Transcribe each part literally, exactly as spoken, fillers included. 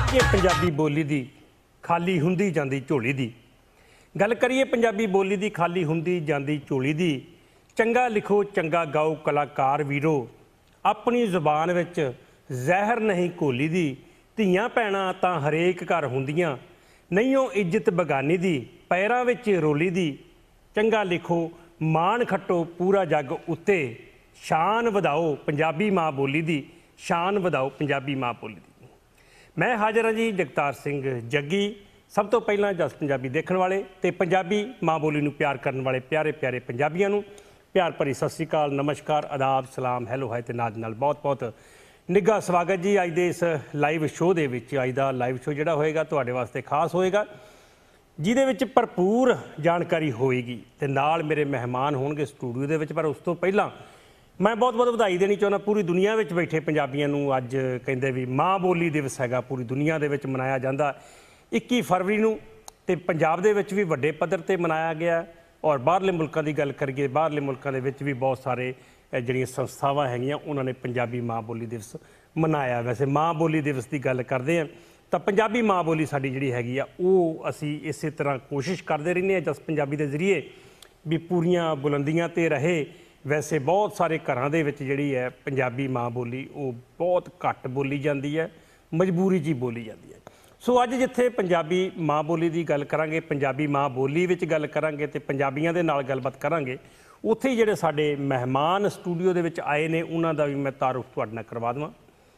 करिए पंजाबी बोली दी खाली हुंदी जांदी झोली दी। गल करिए पंजाबी बोली दी खाली हुंदी जांदी झोली दी। चंगा लिखो चंगा गाओ कलाकार वीरो, अपनी जुबान विच जहर नहीं घोली दी। धीआं भैणां तां हरेक घर हुंदियां, नहीं ओ इज्जत बगानी दी, पैरां विच रोली दी। चंगा लिखो मान खट्टो पूरा जग उत्ते, शान वधाओ पंजाबी माँ बोली दी, शान वधाओ पंजाबी माँ बोली दी। मैं हाज़र हाँ जी जगतार सिंह जग्गी। सब तो पहला जस पंजाबी देखने वाले ते पंजाबी माँ बोली नूं प्यार करने वाले प्यारे प्यारे पंजाबियों नूं प्यार भरी सत श्री अकाल, नमस्कार, आदाब, सलाम, हैलो हाय ते नाल नाल बहुत बहुत निघा स्वागत जी। अज दे इस लाइव शो दे विच अज दा लाइव शो जिहड़ा होएगा तुहाडे वास्ते खास होएगा, जिहदे विच भरपूर जानकारी होएगी ते नाल मेरे मेहमान होणगे स्टूडियो दे विच। पर उस तो पहलां मैं बहुत बहुत बधाई देनी चाहुंदा पूरी दुनिया में बैठे पंजाबियों नूं। अज कहिंदे भी माँ बोली दिवस हैगा, पूरी दुनिया दे विच मनाया जांदा इक्की फरवरी नूं ते पंजाब दे विच भी वड्डे पद्धर ते मनाया गया। और बाहरले मुल्कां दी गल करिए, बाहरले मुल्कां दे विच भी बहुत सारे जिहड़ियां संस्थावां हैगियां उन्होंने पंजाबी माँ बोली दिवस मनाया। वैसे माँ बोली दिवस की गल करते हैं तो पंजाबी माँ बोली साडी जिहड़ी हैगी आ वो असी इस तरह कोशिश करते रहने हैं जस पंजाबी के जरिए भी पूरियां बुलंदियां ते रहे। वैसे बहुत सारे घरां दे विच जिहड़ी है पंजाबी माँ बोली वो बहुत घट बोली जाती है, मजबूरी जी बोली जाती है। सो अज जिथे पंजाबी माँ बोली की गल करांगे, पंजाबी माँ बोली विच गल करांगे ते पंजाबियां दे नाल गलबात करांगे, उत्थे ही जिहड़े साडे मेहमान स्टूडियो दे विच आए ने उन्हां दा भी मैं तारुफ तुहाडे नाल करवा देवां।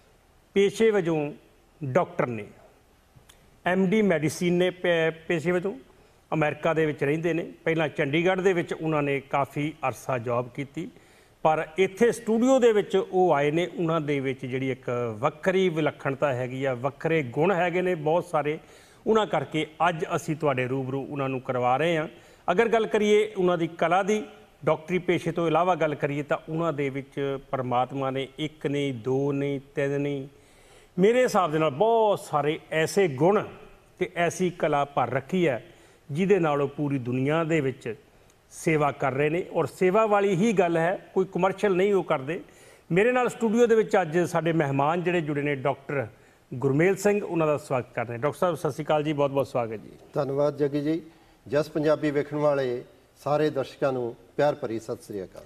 पेशे वजों डॉक्टर ने, एम डी मैडिसिन ने पेशे वजों, अमेरिका दे विच रहिंदे ने। पहलां चंडीगढ़ दे विच उन्हां ने काफ़ी अरसा जॉब कीती, पर इत्थे स्टूडियो दे विच वो आए ने। उन्हां दे विच जिहड़ी एक वक्री विलक्षणता हैगी आ, वक्रे गुण हैगे ने बहुत सारे, उन्हां करके अज असीं तुहाडे रूबरू उन्हां नूं करवा रहे हां। अगर गल करिए उन्हां दी कला दी, डॉक्टरी पेशे तो इलावा गल करिए तो उन्हां दे विच परमात्मा ने एक नहीं, दो नहीं, तीन नहीं, मेरे हिसाब दे नाल बहुत सारे ऐसे गुण ते ऐसी कला भर रखी है जिहदे नाल पूरी दुनिया दे विच सेवा कर रहे हैं। और सेवा वाली ही गल है, कोई कमर्शियल नहीं वो करते। मेरे नाल स्टूडियो दे विच अज साडे मेहमान जिहड़े जुड़े ने डॉक्टर गुरमेल सिंह, उन्हां दा स्वागत कर रहे हैं। डॉक्टर साहब सत श्री अकाल जी, बहुत बहुत स्वागत जी। धन्यवाद जग्गी जी। जस पंजाबी वेखण वाले सारे दर्शकों नूं प्यार भरी सत श्री अकाल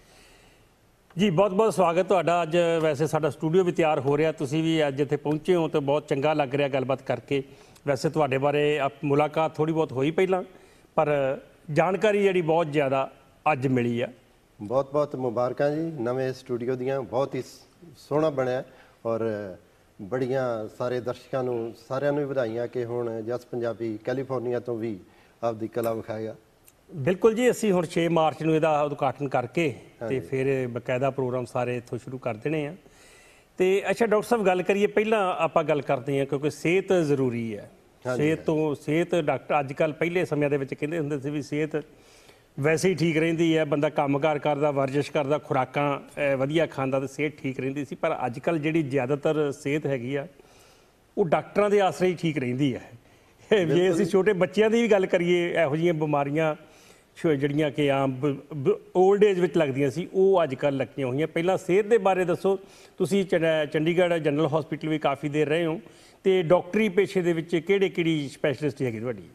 जी, बहुत बहुत स्वागत तुहाडा। अज वैसे साडा स्टूडियो भी तैयार हो रहा, तुसीं भी अज इत्थे पहुंचे हो तो बहुत चंगा लग रहा गलबात करके। वैसे तुहाडे बारे मुलाकात थोड़ी बहुत हुई पहलां, पर जानकारी जिहड़ी बहुत ज़्यादा अज मिली है। बहुत बहुत मुबारकां जी नवे स्टूडियो दियां, बहुत ही सोहना बनया और बड़ियां सारे दर्शकों नूं सारिआं नूं वधाइयां कि हुण जस पंजाबी कैलीफोर्निया तो भी आपदी कला विखाएगा। बिल्कुल जी, असीं हुण छे मार्च नूं इहदा उद्घाटन करके ते फिर बकायदा प्रोग्राम सारे इत्थों शुरू कर देने आ। ते अच्छा डॉक्टर साहब गल करिए, पहलां आपां गल करते हैं क्योंकि सेहत जरूरी है। सेहत तो सेहत डॉक्टर अजकल पहले समय दे विच कहिंदे हुंदे सी भी सेहत वैसे ही ठीक रहिंदी है, बंदा कामकार करदा, वर्जिश करदा, खुराकां वधिया खांदा ते सेहत ठीक रहिंदी सी। पर अजकल जिहड़ी ज़्यादातर सेहत हैगी आ वो डॉक्टरां दे आसरे ही ठीक रहिंदी है। जे असीं छोटे बच्चों की भी गल करिए, इहो जिहियां बीमारियां ਜਿਹੜੀਆਂ कि आम ओल्ड एज ਵਿੱਚ ਲੱਗਦੀਆਂ ਸੀ ਉਹ ਅੱਜ ਕੱਲ੍ਹ ਲੱਗੀਆਂ ਹੋਈਆਂ। ਪਹਿਲਾਂ ਸਿਹਤ ਦੇ ਬਾਰੇ ਦੱਸੋ, ਤੁਸੀਂ ਚੰਡੀਗੜ੍ਹ ਜਨਰਲ ਹਸਪੀਟਲ ਵੀ ਕਾਫੀ ਦੇਰ ਰਹੇ ਹੋ ਤੇ ਡਾਕਟਰੀ ਪੇਸ਼ੇ ਦੇ ਵਿੱਚ ਕਿਹੜੇ ਕਿਹੜੀ ਸਪੈਸ਼ਲਿਸਟ ਹੈਗੀ ਤੁਹਾਡੀ?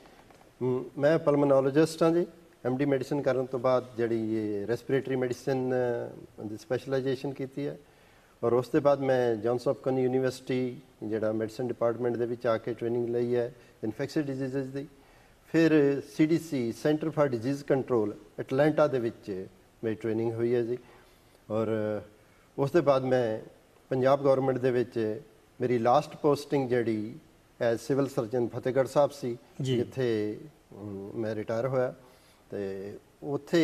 ਮੈਂ ਪਲਮਨੋਲੋਜਿਸਟ ਹਾਂ ਜੀ। ਐਮ ਡੀ ਮੈਡੀਸਨ ਕਰਨ ਤੋਂ ਬਾਅਦ ਜਿਹੜੀ ਇਹ ਰੈਸਪੀਰੇਟਰੀ ਮੈਡੀਸਨ ਦੀ ਸਪੈਸ਼ਲਾਈਜੇਸ਼ਨ ਕੀਤੀ ਹੈ ਔਰ ਉਸ ਤੋਂ ਬਾਅਦ ਮੈਂ ਜੌਨਸ ਹੌਪਕਿੰਸ ਯੂਨੀਵਰਸਿਟੀ ਜਿਹੜਾ ਮੈਡੀਸਨ ਡਿਪਾਰਟਮੈਂਟ ਦੇ ਵਿੱਚ ਆ ਕੇ ਟ੍ਰੇਨਿੰਗ ਲਈ ਹੈ ਇਨਫੈਕਸ਼ਸ ਡਿਜ਼ੀਜ਼ਸ ਦੀ। फिर C D C center for disease control Atlanta दे विच मेरी ट्रेनिंग हुई है जी। और उस दे बाद मैं पंजाब गौरमेंट दे विच मेरी लास्ट पोस्टिंग जिहड़ी as civil surgeon Fatehgarh Sahib सी, जिथे मैं रिटायर होया ते उत्थे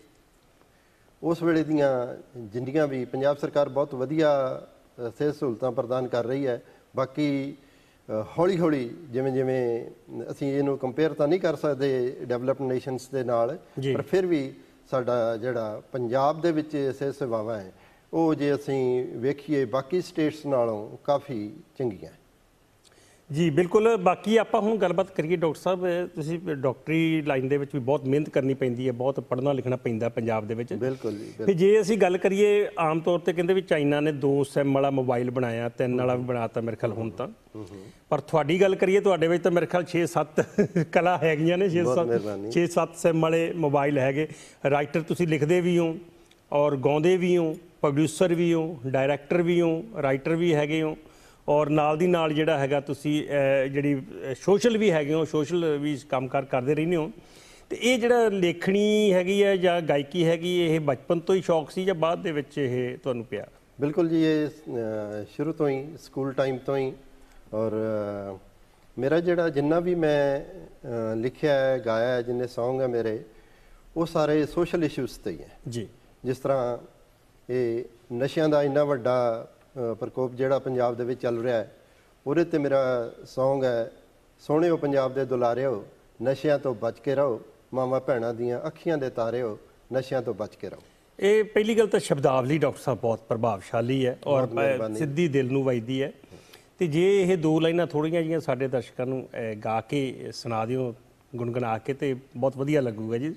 उस वेले दियां जिन्नियां भी पंजाब सरकार बहुत वधिया सेहत सहूलतां प्रदान कर रही है। बाकी हौली हौली जिमें जिमें असीं इहनूं कंपेयर तो नहीं कर सकते डेवलप्ड नेशनस दे नाल, पर फिर भी साडा जिहड़ा पंजाब दे विच सिहत सेवावां है वो जे असीं वेखीए बाकी स्टेट्स नालों काफ़ी चंगियां। ਜੀ ਬਿਲਕੁਲ। ਬਾਕੀ ਆਪਾਂ ਹੁਣ ਗੱਲਬਾਤ ਕਰੀਏ ਡਾਕਟਰ ਸਾਹਿਬ, ਤੁਸੀਂ ਡਾਕਟਰੀ ਲਾਈਨ ਦੇ ਵਿੱਚ ਵੀ ਬਹੁਤ ਮਿਹਨਤ ਕਰਨੀ ਪੈਂਦੀ ਹੈ, ਬਹੁਤ ਪੜ੍ਹਨਾ ਲਿਖਣਾ ਪੈਂਦਾ ਪੰਜਾਬ ਦੇ ਵਿੱਚ। ਬਿਲਕੁਲ ਜੀ। ਫਿਰ ਜੇ ਅਸੀਂ ਗੱਲ ਕਰੀਏ ਆਮ ਤੌਰ ਤੇ ਕਹਿੰਦੇ ਵੀ ਚਾਈਨਾ ਨੇ ਦੋ ਸਿਮ ਵਾਲਾ ਮੋਬਾਈਲ ਬਣਾਇਆ, ਤਿੰਨ ਵਾਲਾ ਵੀ ਬਣਾਤਾ ਮੇਰੇ ਖਿਆਲ ਹੁਣ ਤਾਂ, ਪਰ ਤੁਹਾਡੀ ਗੱਲ ਕਰੀਏ ਤੁਹਾਡੇ ਵਿੱਚ ਤਾਂ ਮੇਰੇ ਖਿਆਲ ਛੇ ਸੱਤ ਕਲਾ ਹੈਗੀਆਂ ਨੇ, ਛੇ ਸੱਤ ਛੇ ਸੱਤ ਸਿਮ ਵਾਲੇ ਮੋਬਾਈਲ ਹੈਗੇ। ਰਾਈਟਰ ਤੁਸੀਂ ਲਿਖਦੇ ਵੀ ਹੋ ਔਰ ਗਾਉਂਦੇ ਵੀ ਹੋ, ਪ੍ਰੋਡਿਊਸਰ ਵੀ ਹੋ, ਡਾਇਰੈਕਟਰ ਵੀ ਹੋ, ਰਾਈਟਰ ਵੀ ਹੈਗੇ ਹੋ, ਔਰ ਨਾਲ ਦੀ ਨਾਲ ਜਿਹੜਾ ਹੈਗਾ ਤੁਸੀਂ ਜਿਹੜੀ ਸੋਸ਼ਲ ਵੀ ਹੈਗੇ ਹੋ, ਸੋਸ਼ਲ ਵੀ ਕੰਮ ਕਾਰ ਕਰਦੇ ਰਹਿੰਦੇ ਹੋ। ਤੇ ਇਹ ਜਿਹੜਾ ਲੇਖਣੀ ਹੈਗੀ ਹੈ ਜਾਂ ਗਾਇਕੀ ਹੈਗੀ, ਇਹ ਬਚਪਨ ਤੋਂ ਹੀ ਸ਼ੌਕ ਸੀ ਜਾਂ ਬਾਅਦ ਦੇ ਵਿੱਚ ਇਹ ਤੁਹਾਨੂੰ ਪਿਆ? ਬਿਲਕੁਲ ਜੀ, ਇਹ ਸ਼ੁਰੂ ਤੋਂ ਹੀ, ਸਕੂਲ ਟਾਈਮ ਤੋਂ ਹੀ। ਔਰ ਮੇਰਾ ਜਿਹੜਾ ਜਿੰਨਾ ਵੀ ਮੈਂ ਲਿਖਿਆ ਹੈ, ਗਾਇਆ ਹੈ, ਜਿੰਨੇ ਸੌਂਗ ਹੈ ਮੇਰੇ, ਉਹ ਸਾਰੇ ਸੋਸ਼ਲ ਇਸ਼ੂਜ਼ 'ਤੇ ਹੀ ਹੈ ਜੀ। ਜਿਸ ਤਰ੍ਹਾਂ ਇਹ ਨਸ਼ਿਆਂ ਦਾ ਇੰਨਾ ਵੱਡਾ ਪ੍ਰਕੋਪ ਜਿਹੜਾ ਪੰਜਾਬ ਦੇ ਵਿੱਚ ਚੱਲ ਰਿਹਾ ਹੈ, ਉਹਦੇ 'ਤੇ ਮੇਰਾ ਸੌਂਗ ਹੈ, ਸੋਹਣਿਓ ਪੰਜਾਬ ਦੇ ਦੁਲਾਰਿਓ, ਨਸ਼ਿਆਂ ਤੋਂ ਬਚ ਕੇ ਰਹੋ, ਮਾਵਾਂ ਭੈਣਾਂ ਦੀਆਂ ਅੱਖੀਆਂ ਦੇ ਤਾਰਿਓ, ਨਸ਼ਿਆਂ ਤੋਂ ਬਚ ਕੇ ਰਹੋ। ਇਹ ਪਹਿਲੀ ਗੱਲ ਤਾਂ ਸ਼ਬਦਾਵਲੀ ਡਾਕਟਰ ਸਾਹਿਬ ਬਹੁਤ ਪ੍ਰਭਾਵਸ਼ਾਲੀ ਹੈ ਔਰ ਸਿੱਧੀ ਦਿਲ ਨੂੰ ਵੱਜਦੀ ਹੈ। ਤੇ ਜੇ ਇਹ ਦੋ ਲਾਈਨਾਂ ਥੋੜ੍ਹੀਆਂ ਜਿਹੀਆਂ ਸਾਡੇ ਦਰਸ਼ਕਾਂ ਨੂੰ ਗਾ ਕੇ ਸੁਣਾ ਦਿਓ, ਗੁਣਗੁਣਾ ਕੇ, ਤੇ ਬਹੁਤ ਵਧੀਆ ਲੱਗੂਗਾ ਜੀ।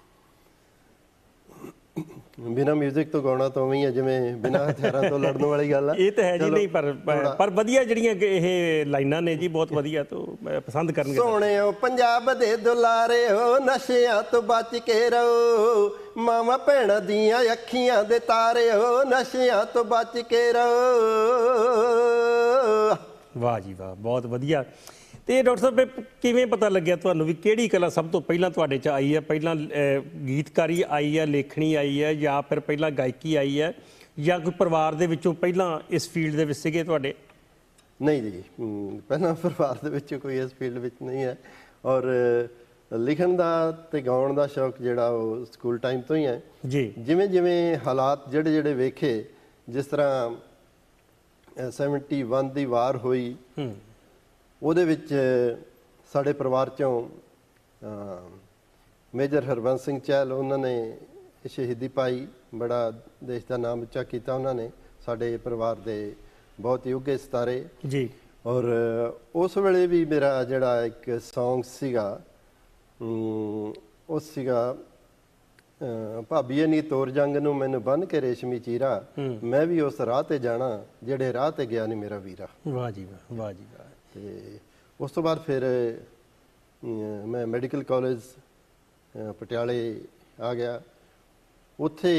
ਬਿਨਾਂ ਮਿਊਜ਼ਿਕ ਤੋਂ ਗਾਉਣਾ ਤਾਂ ਉਵੇਂ ਹੀ ਹੈ ਜਿਵੇਂ ਬਿਨਾਂ ਹਥਿਆਰਾਂ ਤੋਂ ਲੜਨ ਵਾਲੀ ਗੱਲ ਹੈ। ਇਹ ਤਾਂ ਹੈ ਜੀ, ਨਹੀਂ ਪਰ ਪਰ ਵਧੀਆ ਜਿਹੜੀਆਂ ਇਹ ਲਾਈਨਾਂ ਨੇ ਜੀ, ਬਹੁਤ ਵਧੀਆ, ਤੋਂ ਪਸੰਦ ਕਰਨਗੇ। ਸੋਹਣਿਓ ਪੰਜਾਬ ਦੇ ਦੁਲਾਰਿਓ, ਨਸ਼ਿਆਂ ਤੋਂ ਬਚ ਕੇ ਰਹੋ, ਮਾਵਾਂ ਭੈਣਾਂ ਦੀਆਂ ਅੱਖੀਆਂ ਦੇ ਤਾਰਿਓ, ਨਸ਼ਿਆਂ ਤੋਂ ਬਚ ਕੇ ਰਹੋ। ਵਾਹ ਜੀ ਵਾਹ, ਬਹੁਤ ਵਧੀਆ। ਤੇ ਡਾਕਟਰ ਸਾਹਿਬ, ਕਿਵੇਂ ਪਤਾ ਲੱਗਿਆ ਤੁਹਾਨੂੰ ਵੀ ਕਿਹੜੀ ਕਲਾ ਸਭ ਤੋਂ ਪਹਿਲਾਂ ਤੁਹਾਡੇ 'ਚ ਆਈ ਹੈ? ਪਹਿਲਾਂ ਗੀਤਕਾਰੀ ਆਈ ਹੈ, ਲੇਖਣੀ ਆਈ ਹੈ, ਜਾਂ ਫਿਰ ਪਹਿਲਾਂ ਗਾਇਕੀ ਆਈ ਹੈ, ਜਾਂ ਕੋਈ ਪਰਿਵਾਰ ਦੇ ਵਿੱਚੋਂ ਪਹਿਲਾਂ ਇਸ ਫੀਲਡ ਦੇ ਵਿੱਚ ਸੀਗੇ ਤੁਹਾਡੇ? ਨਹੀਂ ਜੀ, ਪਹਿਲਾਂ ਪਰਿਵਾਰ ਦੇ ਵਿੱਚ ਕੋਈ ਇਸ ਫੀਲਡ ਵਿੱਚ ਨਹੀਂ ਹੈ। ਔਰ ਲਿਖਣ ਦਾ ਤੇ ਗਾਉਣ ਦਾ ਸ਼ੌਕ ਜਿਹੜਾ ਉਹ ਸਕੂਲ ਟਾਈਮ ਤੋਂ ਹੀ ਹੈ ਜੀ। ਜਿਵੇਂ ਜਿਵੇਂ ਹਾਲਾਤ ਜਿਹੜੇ ਜਿਹੜੇ ਵੇਖੇ, ਜਿਸ ਤਰ੍ਹਾਂ ਸੈਵਨਟੀ ਵਨ ਦੀ ਵਾਰ ਹੋਈ, ਉਹਦੇ ਵਿੱਚ ਸਾਡੇ ਪਰਿਵਾਰ 'ਚੋਂ ਮੇਜਰ ਹਰਬੰਸ ਸਿੰਘ ਚਹਿਲ, ਉਹਨਾਂ ਨੇ ਸ਼ਹੀਦੀ ਪਾਈ, ਬੜਾ ਦੇਸ਼ ਦਾ ਨਾਮ ਉੱਚਾ ਕੀਤਾ ਉਹਨਾਂ ਨੇ, ਸਾਡੇ ਪਰਿਵਾਰ ਦੇ ਬਹੁਤ ਯੋਗੇ ਸਿਤਾਰੇ ਜੀ। ਔਰ ਉਸ ਵੇਲੇ ਵੀ ਮੇਰਾ ਜਿਹੜਾ ਇੱਕ ਸੌਂਗ ਸੀਗਾ, ਉਹ ਸੀਗਾ ਭਾਬੀਏ ਨੀ ਤੋਰ ਜੰਗ ਨੂੰ, ਮੈਨੂੰ ਬੰਨ੍ਹ ਕੇ ਰੇਸ਼ਮੀ ਚੀਰਾ, ਮੈਂ ਵੀ ਉਸ ਰਾਹ 'ਤੇ ਜਾਣਾ ਜਿਹੜੇ ਰਾਹ 'ਤੇ ਗਿਆ ਨਹੀਂ ਮੇਰਾ ਵੀਰਾ। ਵਾਹ ਜੀ ਵਾਹ, ਵਾਹ ਜੀ ਵਾਹ। ਤੇ ਉਸ ਤੋਂ ਬਾਅਦ ਫਿਰ ਮੈਂ ਮੈਡੀਕਲ ਕਾਲਜ ਪਟਿਆਲੇ ਆ ਗਿਆ। ਉੱਥੇ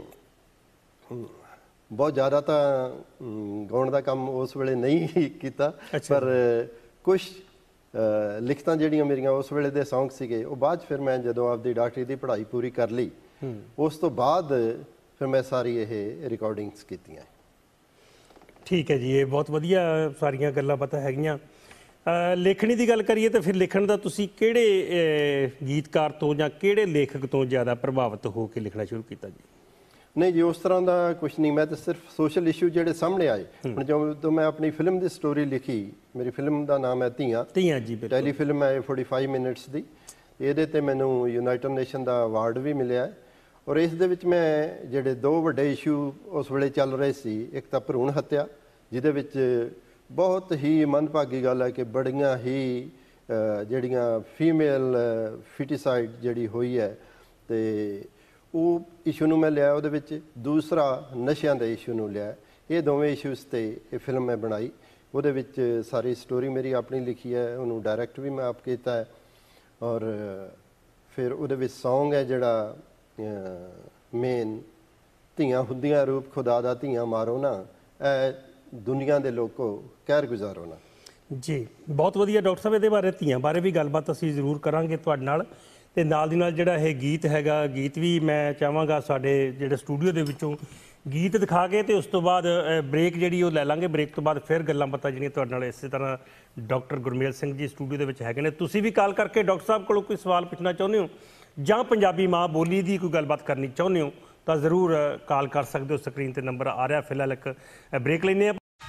ਬਹੁਤ ਜ਼ਿਆਦਾ ਤਾਂ ਗਾਉਣ ਦਾ ਕੰਮ ਉਸ ਵੇਲੇ ਨਹੀਂ ਕੀਤਾ, ਪਰ ਕੁਛ ਲਿਖਤਾਂ ਜਿਹੜੀਆਂ ਮੇਰੀਆਂ ਉਸ ਵੇਲੇ ਦੇ ਸੌਂਗ ਸੀਗੇ, ਉਹ ਬਾਅਦ 'ਚ ਫਿਰ ਮੈਂ ਜਦੋਂ ਆਪਦੀ ਡਾਕਟਰੀ ਦੀ ਪੜ੍ਹਾਈ ਪੂਰੀ ਕਰ ਲਈ, ਉਸ ਤੋਂ ਬਾਅਦ ਫਿਰ ਮੈਂ ਸਾਰੀ ਇਹ ਰਿਕਾਰਡਿੰਗਸ ਕੀਤੀਆਂ। ਠੀਕ ਹੈ ਜੀ, ਇਹ ਬਹੁਤ ਵਧੀਆ ਸਾਰੀਆਂ ਗੱਲਾਂ ਪਤਾ ਹੈਗੀਆਂ। ਲੇਖਣੀ ਦੀ ਗੱਲ ਕਰੀਏ ਤਾਂ ਫਿਰ ਲਿਖਣ ਦਾ ਤੁਸੀਂ ਕਿਹੜੇ ਗੀਤਕਾਰ ਤੋਂ ਜਾਂ ਕਿਹੜੇ ਲੇਖਕ ਤੋਂ ਜ਼ਿਆਦਾ ਪ੍ਰਭਾਵਿਤ ਹੋ ਕੇ ਲਿਖਣਾ ਸ਼ੁਰੂ ਕੀਤਾ ਜੀ? ਨਹੀਂ ਜੀ, ਉਸ ਤਰ੍ਹਾਂ ਦਾ ਕੁਛ ਨਹੀਂ। ਮੈਂ ਤਾਂ ਸਿਰਫ ਸੋਸ਼ਲ ਇਸ਼ੂ ਜਿਹੜੇ ਸਾਹਮਣੇ ਆਏ, ਹੁਣ ਜਦੋਂ ਮੈਂ ਆਪਣੀ ਫਿਲਮ ਦੀ ਸਟੋਰੀ ਲਿਖੀ, ਮੇਰੀ ਫਿਲਮ ਦਾ ਨਾਮ ਹੈ ਧੀਆਂ ਧੀਆਂ ਜੀ, ਟੈਲੀ ਫਿਲਮ ਹੈ ਪੈਂਤਾਲੀ ਮਿੰਟਸ ਦੀ। ਇਹਦੇ 'ਤੇ ਮੈਨੂੰ ਯੂਨਾਈਟਡ ਨੇਸ਼ਨ ਦਾ ਅਵਾਰਡ ਵੀ ਮਿਲਿਆ। ਔਰ ਇਸ ਦੇ ਵਿੱਚ ਮੈਂ ਜਿਹੜੇ ਦੋ ਵੱਡੇ ਇਸ਼ੂ ਉਸ ਵੇਲੇ ਚੱਲ ਰਹੇ ਸੀ, ਇੱਕ ਤਾਂ ਭਰੂਣ ਹੱਤਿਆ, ਜਿਹਦੇ ਵਿੱਚ ਬਹੁਤ ਹੀ ਮੰਦਭਾਗੀ ਗੱਲ ਹੈ ਕਿ ਬੜੀਆਂ ਹੀ ਜਿਹੜੀਆਂ ਫੀਮੇਲ ਫਿਟੀਸਾਈਡ ਜਿਹੜੀ ਹੋਈ ਹੈ, ਤੇ ਉਹ ਇਸ਼ੂ ਨੂੰ ਮੈਂ ਲਿਆ ਉਹਦੇ ਵਿੱਚ। ਦੂਸਰਾ ਨਸ਼ਿਆਂ ਦੇ ਇਸ਼ੂ ਨੂੰ ਲਿਆ। ਇਹ ਦੋਵੇਂ ਇਸ਼ੂਜ਼ 'ਤੇ ਇਹ ਫਿਲਮ ਮੈਂ ਬਣਾਈ। ਉਹਦੇ ਵਿੱਚ ਸਾਰੀ ਸਟੋਰੀ ਮੇਰੀ ਆਪਣੀ ਲਿਖੀ ਹੈ, ਉਹਨੂੰ ਡਾਇਰੈਕਟ ਵੀ ਮੈਂ ਆਪ ਕੀਤਾ ਹੈ। ਔਰ ਫਿਰ ਉਹਦੇ ਵਿੱਚ ਸੌਂਗ ਹੈ ਜਿਹੜਾ ਮੇਨ, ਧੀਆਂ ਹੁੰਦੀਆਂ ਰੂਪ ਖੁਦਾ ਦਾ, ਧੀਆਂ ਮਾਰੋ ਨਾ, ਇਹ ਦੁਨੀਆ ਦੇ ਲੋਕੋ ਕਹਿਰ ਗੁਜ਼ਾਰੋ ਨਾ। ਜੀ ਬਹੁਤ ਵਧੀਆ ਡਾਕਟਰ ਸਾਹਿਬ, ਇਹਦੇ ਬਾਰੇ ਧੀਆਂ ਬਾਰੇ ਵੀ ਗੱਲਬਾਤ ਅਸੀਂ ਜ਼ਰੂਰ ਕਰਾਂਗੇ ਤੁਹਾਡੇ ਨਾਲ। ਤੇ ਨਾਲ ਦੀ ਨਾਲ ਜਿਹੜਾ ਇਹ ਗੀਤ ਹੈਗਾ, ਗੀਤ ਵੀ ਮੈਂ ਚਾਹਾਂਗਾ ਸਾਡੇ ਜਿਹੜੇ ਸਟੂਡੀਓ ਦੇ ਵਿੱਚੋਂ ਗੀਤ ਦਿਖਾ ਕੇ, ਤੇ ਉਸ ਤੋਂ ਬਾਅਦ ਬ੍ਰੇਕ ਜਿਹੜੀ ਉਹ ਲੈ ਲਾਂਗੇ। ਬ੍ਰੇਕ ਤੋਂ ਬਾਅਦ ਫਿਰ ਗੱਲਾਂ ਬਾਤਾਂ ਜਿਹੜੀਆਂ ਤੁਹਾਡੇ ਨਾਲ ਇਸੇ ਤਰ੍ਹਾਂ ਡਾਕਟਰ ਗੁਰਮੇਲ ਸਿੰਘ ਜੀ ਸਟੂਡੀਓ ਦੇ ਵਿੱਚ ਹੈਗੇ ਨੇ। ਤੁਸੀਂ ਵੀ ਕਾਲ ਕਰਕੇ ਡਾਕਟਰ ਸਾਹਿਬ ਕੋਲੋਂ ਕੋਈ ਸਵਾਲ ਪੁੱਛਣਾ ਚਾਹੁੰਦੇ ਹੋ ਜਾਂ ਪੰਜਾਬੀ ਮਾਂ ਬੋਲੀ ਦੀ ਕੋਈ ਗੱਲਬਾਤ ਕਰਨੀ ਚਾਹੁੰਦੇ ਹੋ ਤਾਂ ਜ਼ਰੂਰ ਕਾਲ ਕਰ ਸਕਦੇ ਹੋ। ਸਕਰੀਨ 'ਤੇ ਨੰਬਰ ਆ ਰਿਹਾ। ਫਿਲਹਾਲ ਇੱਕ ਬ੍ਰੇਕ ਲੈਂਦੇ ਹਾਂ।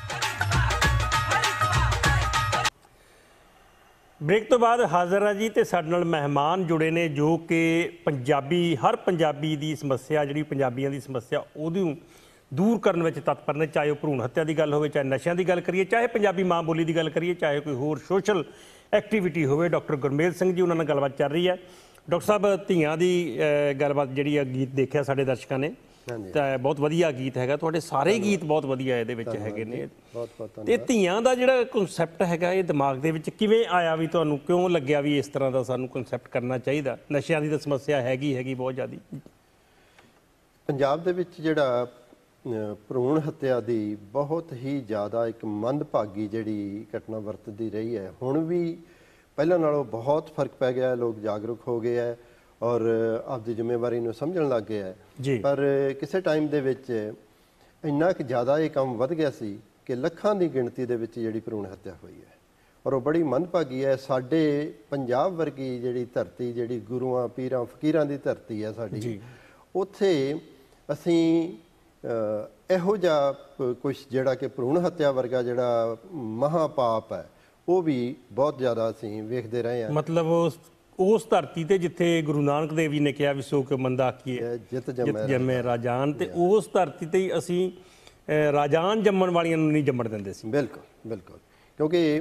ਬ੍ਰੇਕ ਤੋਂ ਬਾਅਦ ਹਾਜ਼ਰ ਆ ਜੀ, ਤੇ ਸਾਡੇ ਨਾਲ ਮਹਿਮਾਨ ਜੁੜੇ ਨੇ ਜੋ ਕਿ ਪੰਜਾਬੀ, ਹਰ ਪੰਜਾਬੀ ਦੀ ਸਮੱਸਿਆ, ਜਿਹੜੀ ਪੰਜਾਬੀਆਂ ਦੀ ਸਮੱਸਿਆ, ਉਹਦੀ ਦੂਰ ਕਰਨ ਵਿੱਚ ਤਤਪਰ ਨੇ, ਚਾਹੇ ਉਹ ਭਰੂਣ ਹੱਤਿਆ ਦੀ ਗੱਲ ਹੋਵੇ, ਚਾਹੇ ਨਸ਼ਿਆਂ ਦੀ ਗੱਲ ਕਰੀਏ, ਚਾਹੇ ਪੰਜਾਬੀ ਮਾਂ ਬੋਲੀ ਦੀ ਗੱਲ ਕਰੀਏ, ਚਾਹੇ ਕੋਈ ਹੋਰ ਸੋਸ਼ਲ ਐਕਟੀਵਿਟੀ ਹੋਵੇ। ਡਾਕਟਰ ਗੁਰਮੇਲ ਸਿੰਘ ਜੀ ਉਹਨਾਂ ਨਾਲ ਗੱਲਬਾਤ ਚੱਲ ਰਹੀ ਹੈ। ਡਾਕਟਰ ਸਾਹਿਬ, ਧੀਆਂ ਦੀ ਅ, ਗੱਲਬਾਤ ਜਿਹੜੀ ਆ, ਗੀਤ ਦੇਖਿਆ ਸਾਡੇ ਦਰਸ਼ਕਾਂ ਨੇ ਤਾਂ ਬਹੁਤ ਵਧੀਆ ਗੀਤ ਹੈਗਾ, ਤੁਹਾਡੇ ਸਾਰੇ ਗੀਤ ਬਹੁਤ ਵਧੀਆ ਇਹਦੇ ਵਿੱਚ ਹੈਗੇ ਨੇ। ਬਹੁਤ ਬਹੁਤ ਤੇ ਧੀਆਂ ਦਾ ਜਿਹੜਾ ਕਨਸੈਪਟ ਹੈਗਾ ਇਹ ਦਿਮਾਗ ਦੇ ਵਿੱਚ ਕਿਵੇਂ ਆਇਆ, ਵੀ ਤੁਹਾਨੂੰ ਕਿਉਂ ਲੱਗਿਆ ਵੀ ਇਸ ਤਰ੍ਹਾਂ ਦਾ ਸਾਨੂੰ ਕਨਸੈਪਟ ਕਰਨਾ ਚਾਹੀਦਾ? ਨਸ਼ਿਆਂ ਦੀ ਤਾਂ ਸਮੱਸਿਆ ਹੈਗੀ ਹੈਗੀ ਬਹੁਤ ਜ਼ਿਆਦੀ ਪੰਜਾਬ ਦੇ ਵਿੱਚ। ਜਿਹੜਾ ਭਰੂਣ ਹੱਤਿਆ ਦੀ ਬਹੁਤ ਹੀ ਜ਼ਿਆਦਾ ਇੱਕ ਮੰਦਭਾਗੀ ਜਿਹੜੀ ਘਟਨਾ ਵਰਤਦੀ ਰਹੀ ਹੈ। ਹੁਣ ਵੀ ਪਹਿਲਾਂ ਨਾਲੋਂ ਬਹੁਤ ਫਰਕ ਪੈ ਗਿਆ, ਲੋਕ ਜਾਗਰੂਕ ਹੋ ਗਏ ਹੈ ਔਰ ਆਪਦੀ ਜ਼ਿੰਮੇਵਾਰੀ ਨੂੰ ਸਮਝਣ ਲੱਗ ਗਏ ਹੈ। ਪਰ ਕਿਸੇ ਟਾਈਮ ਦੇ ਵਿੱਚ ਇੰਨਾ ਕਿ ਜ਼ਿਆਦਾ ਇਹ ਕੰਮ ਵੱਧ ਗਿਆ ਸੀ ਕਿ ਲੱਖਾਂ ਦੀ ਗਿਣਤੀ ਦੇ ਵਿੱਚ ਜਿਹੜੀ ਭਰੂਣ ਹੱਤਿਆ ਹੋਈ ਹੈ ਔਰ ਉਹ ਬੜੀ ਮੰਦਭਾਗੀ ਹੈ। ਸਾਡੇ ਪੰਜਾਬ ਵਰਗੀ ਜਿਹੜੀ ਧਰਤੀ, ਜਿਹੜੀ ਗੁਰੂਆਂ ਪੀਰਾਂ ਫਕੀਰਾਂ ਦੀ ਧਰਤੀ ਹੈ ਸਾਡੀ, ਉੱਥੇ ਅਸੀਂ ਇਹੋ ਜਿਹਾ ਕੁਛ ਜਿਹੜਾ ਕਿ ਭਰੂਣ ਹੱਤਿਆ ਵਰਗਾ ਜਿਹੜਾ ਮਹਾਪਾਪ ਹੈ ਉਹ ਵੀ ਬਹੁਤ ਜ਼ਿਆਦਾ ਅਸੀਂ ਵੇਖਦੇ ਰਹੇ ਹਾਂ। ਮਤਲਬ ਉਸ ਧਰਤੀ ਤੇ ਜਿੱਥੇ ਗੁਰੂ ਨਾਨਕ ਦੇਵ ਜੀ ਨੇ ਕਿਹਾ ਵੀ ਸੋ ਕੇ ਮੰਦਾ ਆਖੀਏ ਜਿਤ ਜੰਮੇ ਰਾਜਾਨ, ਤੇ ਉਸ ਧਰਤੀ ਤੇ ਅਸੀਂ ਰਾਜਾਨ ਜੰਮਣ ਵਾਲੀਆਂ ਨੂੰ ਨਹੀਂ ਜੰਮਣ ਦਿੰਦੇ ਸੀ। ਬਿਲਕੁਲ ਬਿਲਕੁਲ, ਕਿਉਂਕਿ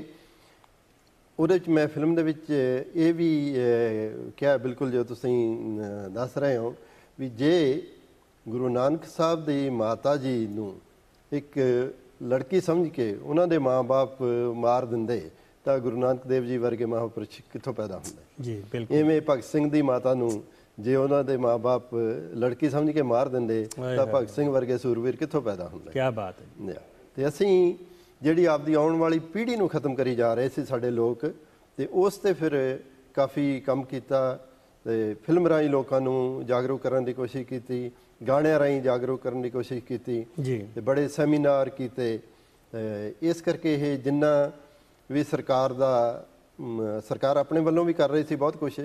ਉਹਦੇ ਵਿੱਚ ਮੈਂ ਫਿਲਮ ਦੇ ਵਿੱਚ ਇਹ ਵੀ ਕਿਹਾ, ਬਿਲਕੁਲ ਜੋ ਤੁਸੀਂ ਦੱਸ ਰਹੇ ਹੋ, ਵੀ ਜੇ ਗੁਰੂ ਨਾਨਕ ਸਾਹਿਬ ਦੀ ਮਾਤਾ ਜੀ ਨੂੰ ਇੱਕ ਲੜਕੀ ਸਮਝ ਕੇ ਉਹਨਾਂ ਦੇ ਮਾਂ-ਬਾਪ ਮਾਰ ਦਿੰਦੇ ਤਾਂ ਗੁਰੂ ਨਾਨਕ ਦੇਵ ਜੀ ਵਰਗੇ ਮਹਾਂਪੁਰਸ਼ ਕਿੱਥੋਂ ਪੈਦਾ ਹੁੰਦੇ? ਜੀ ਬਿਲਕੁਲ। ਇਵੇਂ ਭਗਤ ਸਿੰਘ ਦੀ ਮਾਤਾ ਨੂੰ ਜੇ ਉਹਨਾਂ ਦੇ ਮਾਂ-ਬਾਪ ਲੜਕੀ ਸਮਝ ਕੇ ਮਾਰ ਦਿੰਦੇ ਤਾਂ ਭਗਤ ਸਿੰਘ ਵਰਗੇ ਸੂਰਵੀਰ ਕਿੱਥੋਂ ਪੈਦਾ ਹੁੰਦੇ? ਕੀ ਬਾਤ ਹੈ। ਤੇ ਅਸੀਂ ਜਿਹੜੀ ਆਪਦੀ ਆਉਣ ਵਾਲੀ ਪੀੜ੍ਹੀ ਨੂੰ ਖਤਮ ਕਰੀ ਜਾ ਰਹੇ ਸੀ ਸਾਡੇ ਲੋਕ, ਤੇ ਉਸ ਤੇ ਫਿਰ ਕਾਫੀ ਕੰਮ ਕੀਤਾ। ਤੇ ਫਿਲਮ ਰਾਹੀਂ ਲੋਕਾਂ ਨੂੰ ਜਾਗਰੂਕ ਕਰਨ ਦੀ ਕੋਸ਼ਿਸ਼ ਕੀਤੀ, ਗਾਣਿਆਂ ਰਾਹੀਂ ਜਾਗਰੂਕ ਕਰਨ ਦੀ ਕੋਸ਼ਿਸ਼ ਕੀਤੀ ਜੀ, ਤੇ ਬੜੇ ਸੈਮੀਨਾਰ ਕੀਤੇ। ਇਸ ਕਰਕੇ ਇਹ ਜਿੰਨਾ ਵੀ ਸਰਕਾਰ ਦਾ, ਸਰਕਾਰ ਆਪਣੇ ਵੱਲੋਂ ਵੀ ਕਰ ਰਹੀ ਸੀ ਬਹੁਤ ਕੁਛ,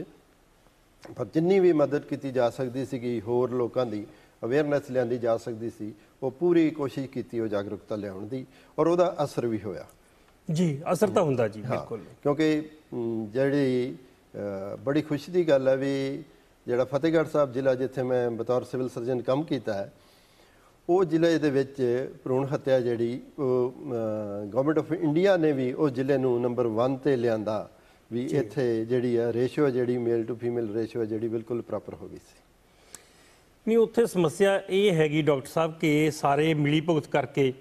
ਪਰ ਜਿੰਨੀ ਵੀ ਮਦਦ ਕੀਤੀ ਜਾ ਸਕਦੀ ਸੀਗੀ, ਹੋਰ ਲੋਕਾਂ ਦੀ ਅਵੇਅਰਨੈਸ ਲਿਆਂਦੀ ਜਾ ਸਕਦੀ ਸੀ, ਉਹ ਪੂਰੀ ਕੋਸ਼ਿਸ਼ ਕੀਤੀ ਉਹ ਜਾਗਰੂਕਤਾ ਲਿਆਉਣ ਦੀ, ਔਰ ਉਹਦਾ ਅਸਰ ਵੀ ਹੋਇਆ। ਜੀ, ਅਸਰ ਤਾਂ ਹੁੰਦਾ ਜੀ, ਬਿਲਕੁਲ। ਕਿਉਂਕਿ ਜਿਹੜੀ ਬੜੀ ਖੁਸ਼ੀ ਦੀ ਗੱਲ ਹੈ ਵੀ ਜਿਹੜਾ ਫਤਿਹਗੜ੍ਹ ਸਾਹਿਬ ਜ਼ਿਲ੍ਹਾ, ਜਿੱਥੇ ਮੈਂ ਬਤੌਰ ਸਿਵਲ ਸਰਜਨ ਕੰਮ ਕੀਤਾ ਹੈ, ਉਹ ਜ਼ਿਲ੍ਹੇ ਦੇ ਵਿੱਚ ਭਰੂਣ ਹੱਤਿਆ ਜਿਹੜੀ ਉਹ ਗਵਰਨਮੈਂਟ ਆਫ ਇੰਡੀਆ ਨੇ ਵੀ ਉਸ ਜ਼ਿਲ੍ਹੇ ਨੂੰ ਨੰਬਰ ਵਨ 'ਤੇ ਲਿਆਂਦਾ, ਵੀ ਇੱਥੇ ਜਿਹੜੀ ਆ ਰੇਸ਼ੋ ਜਿਹੜੀ ਮੇਲ ਟੂ ਫੀਮੇਲ ਰੇਸ਼ੋ ਜਿਹੜੀ ਬਿਲਕੁਲ ਪ੍ਰੋਪਰ ਹੋ ਗਈ ਸੀ। ਨਹੀਂ, ਉੱਥੇ ਸਮੱਸਿਆ ਇਹ ਹੈਗੀ ਡਾਕਟਰ ਸਾਹਿਬ ਕਿ ਸਾਰੇ ਮਿਲੀ ਭੁਗਤ ਕਰਕੇ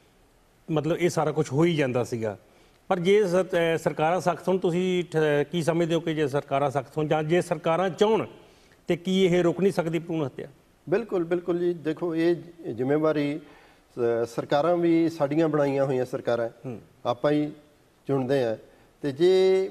ਮਤਲਬ ਇਹ ਸਾਰਾ ਕੁਝ ਹੋ ਹੀ ਜਾਂਦਾ ਸੀਗਾ। ਪਰ ਜੇ ਸਰਕਾਰਾਂ ਸਖਤ ਹੋਣ, ਤੁਸੀਂ ਕੀ ਸਮਝਦੇ ਹੋ ਕਿ ਜੇ ਸਰਕਾਰਾਂ ਸਖਤ ਹੋਣ ਜਾਂ ਜੇ ਸਰਕਾਰਾਂ ਚਾਹਣ ਤੇ ਕੀ ਇਹ ਰੁਕ ਨਹੀਂ ਸਕਦੀ ਭਰੂਣ ਹੱਤਿਆ? ਬਿਲਕੁਲ ਬਿਲਕੁਲ ਜੀ। ਦੇਖੋ, ਇਹ ਜ਼ਿੰਮੇਵਾਰੀ ਸਰਕਾਰਾਂ ਵੀ ਸਾਡੀਆਂ ਬਣਾਈਆਂ ਹੋਈਆਂ ਸਰਕਾਰਾਂ, ਆਪਾਂ ਹੀ ਚੁਣਦੇ ਹਾਂ। ਤੇ ਜੇ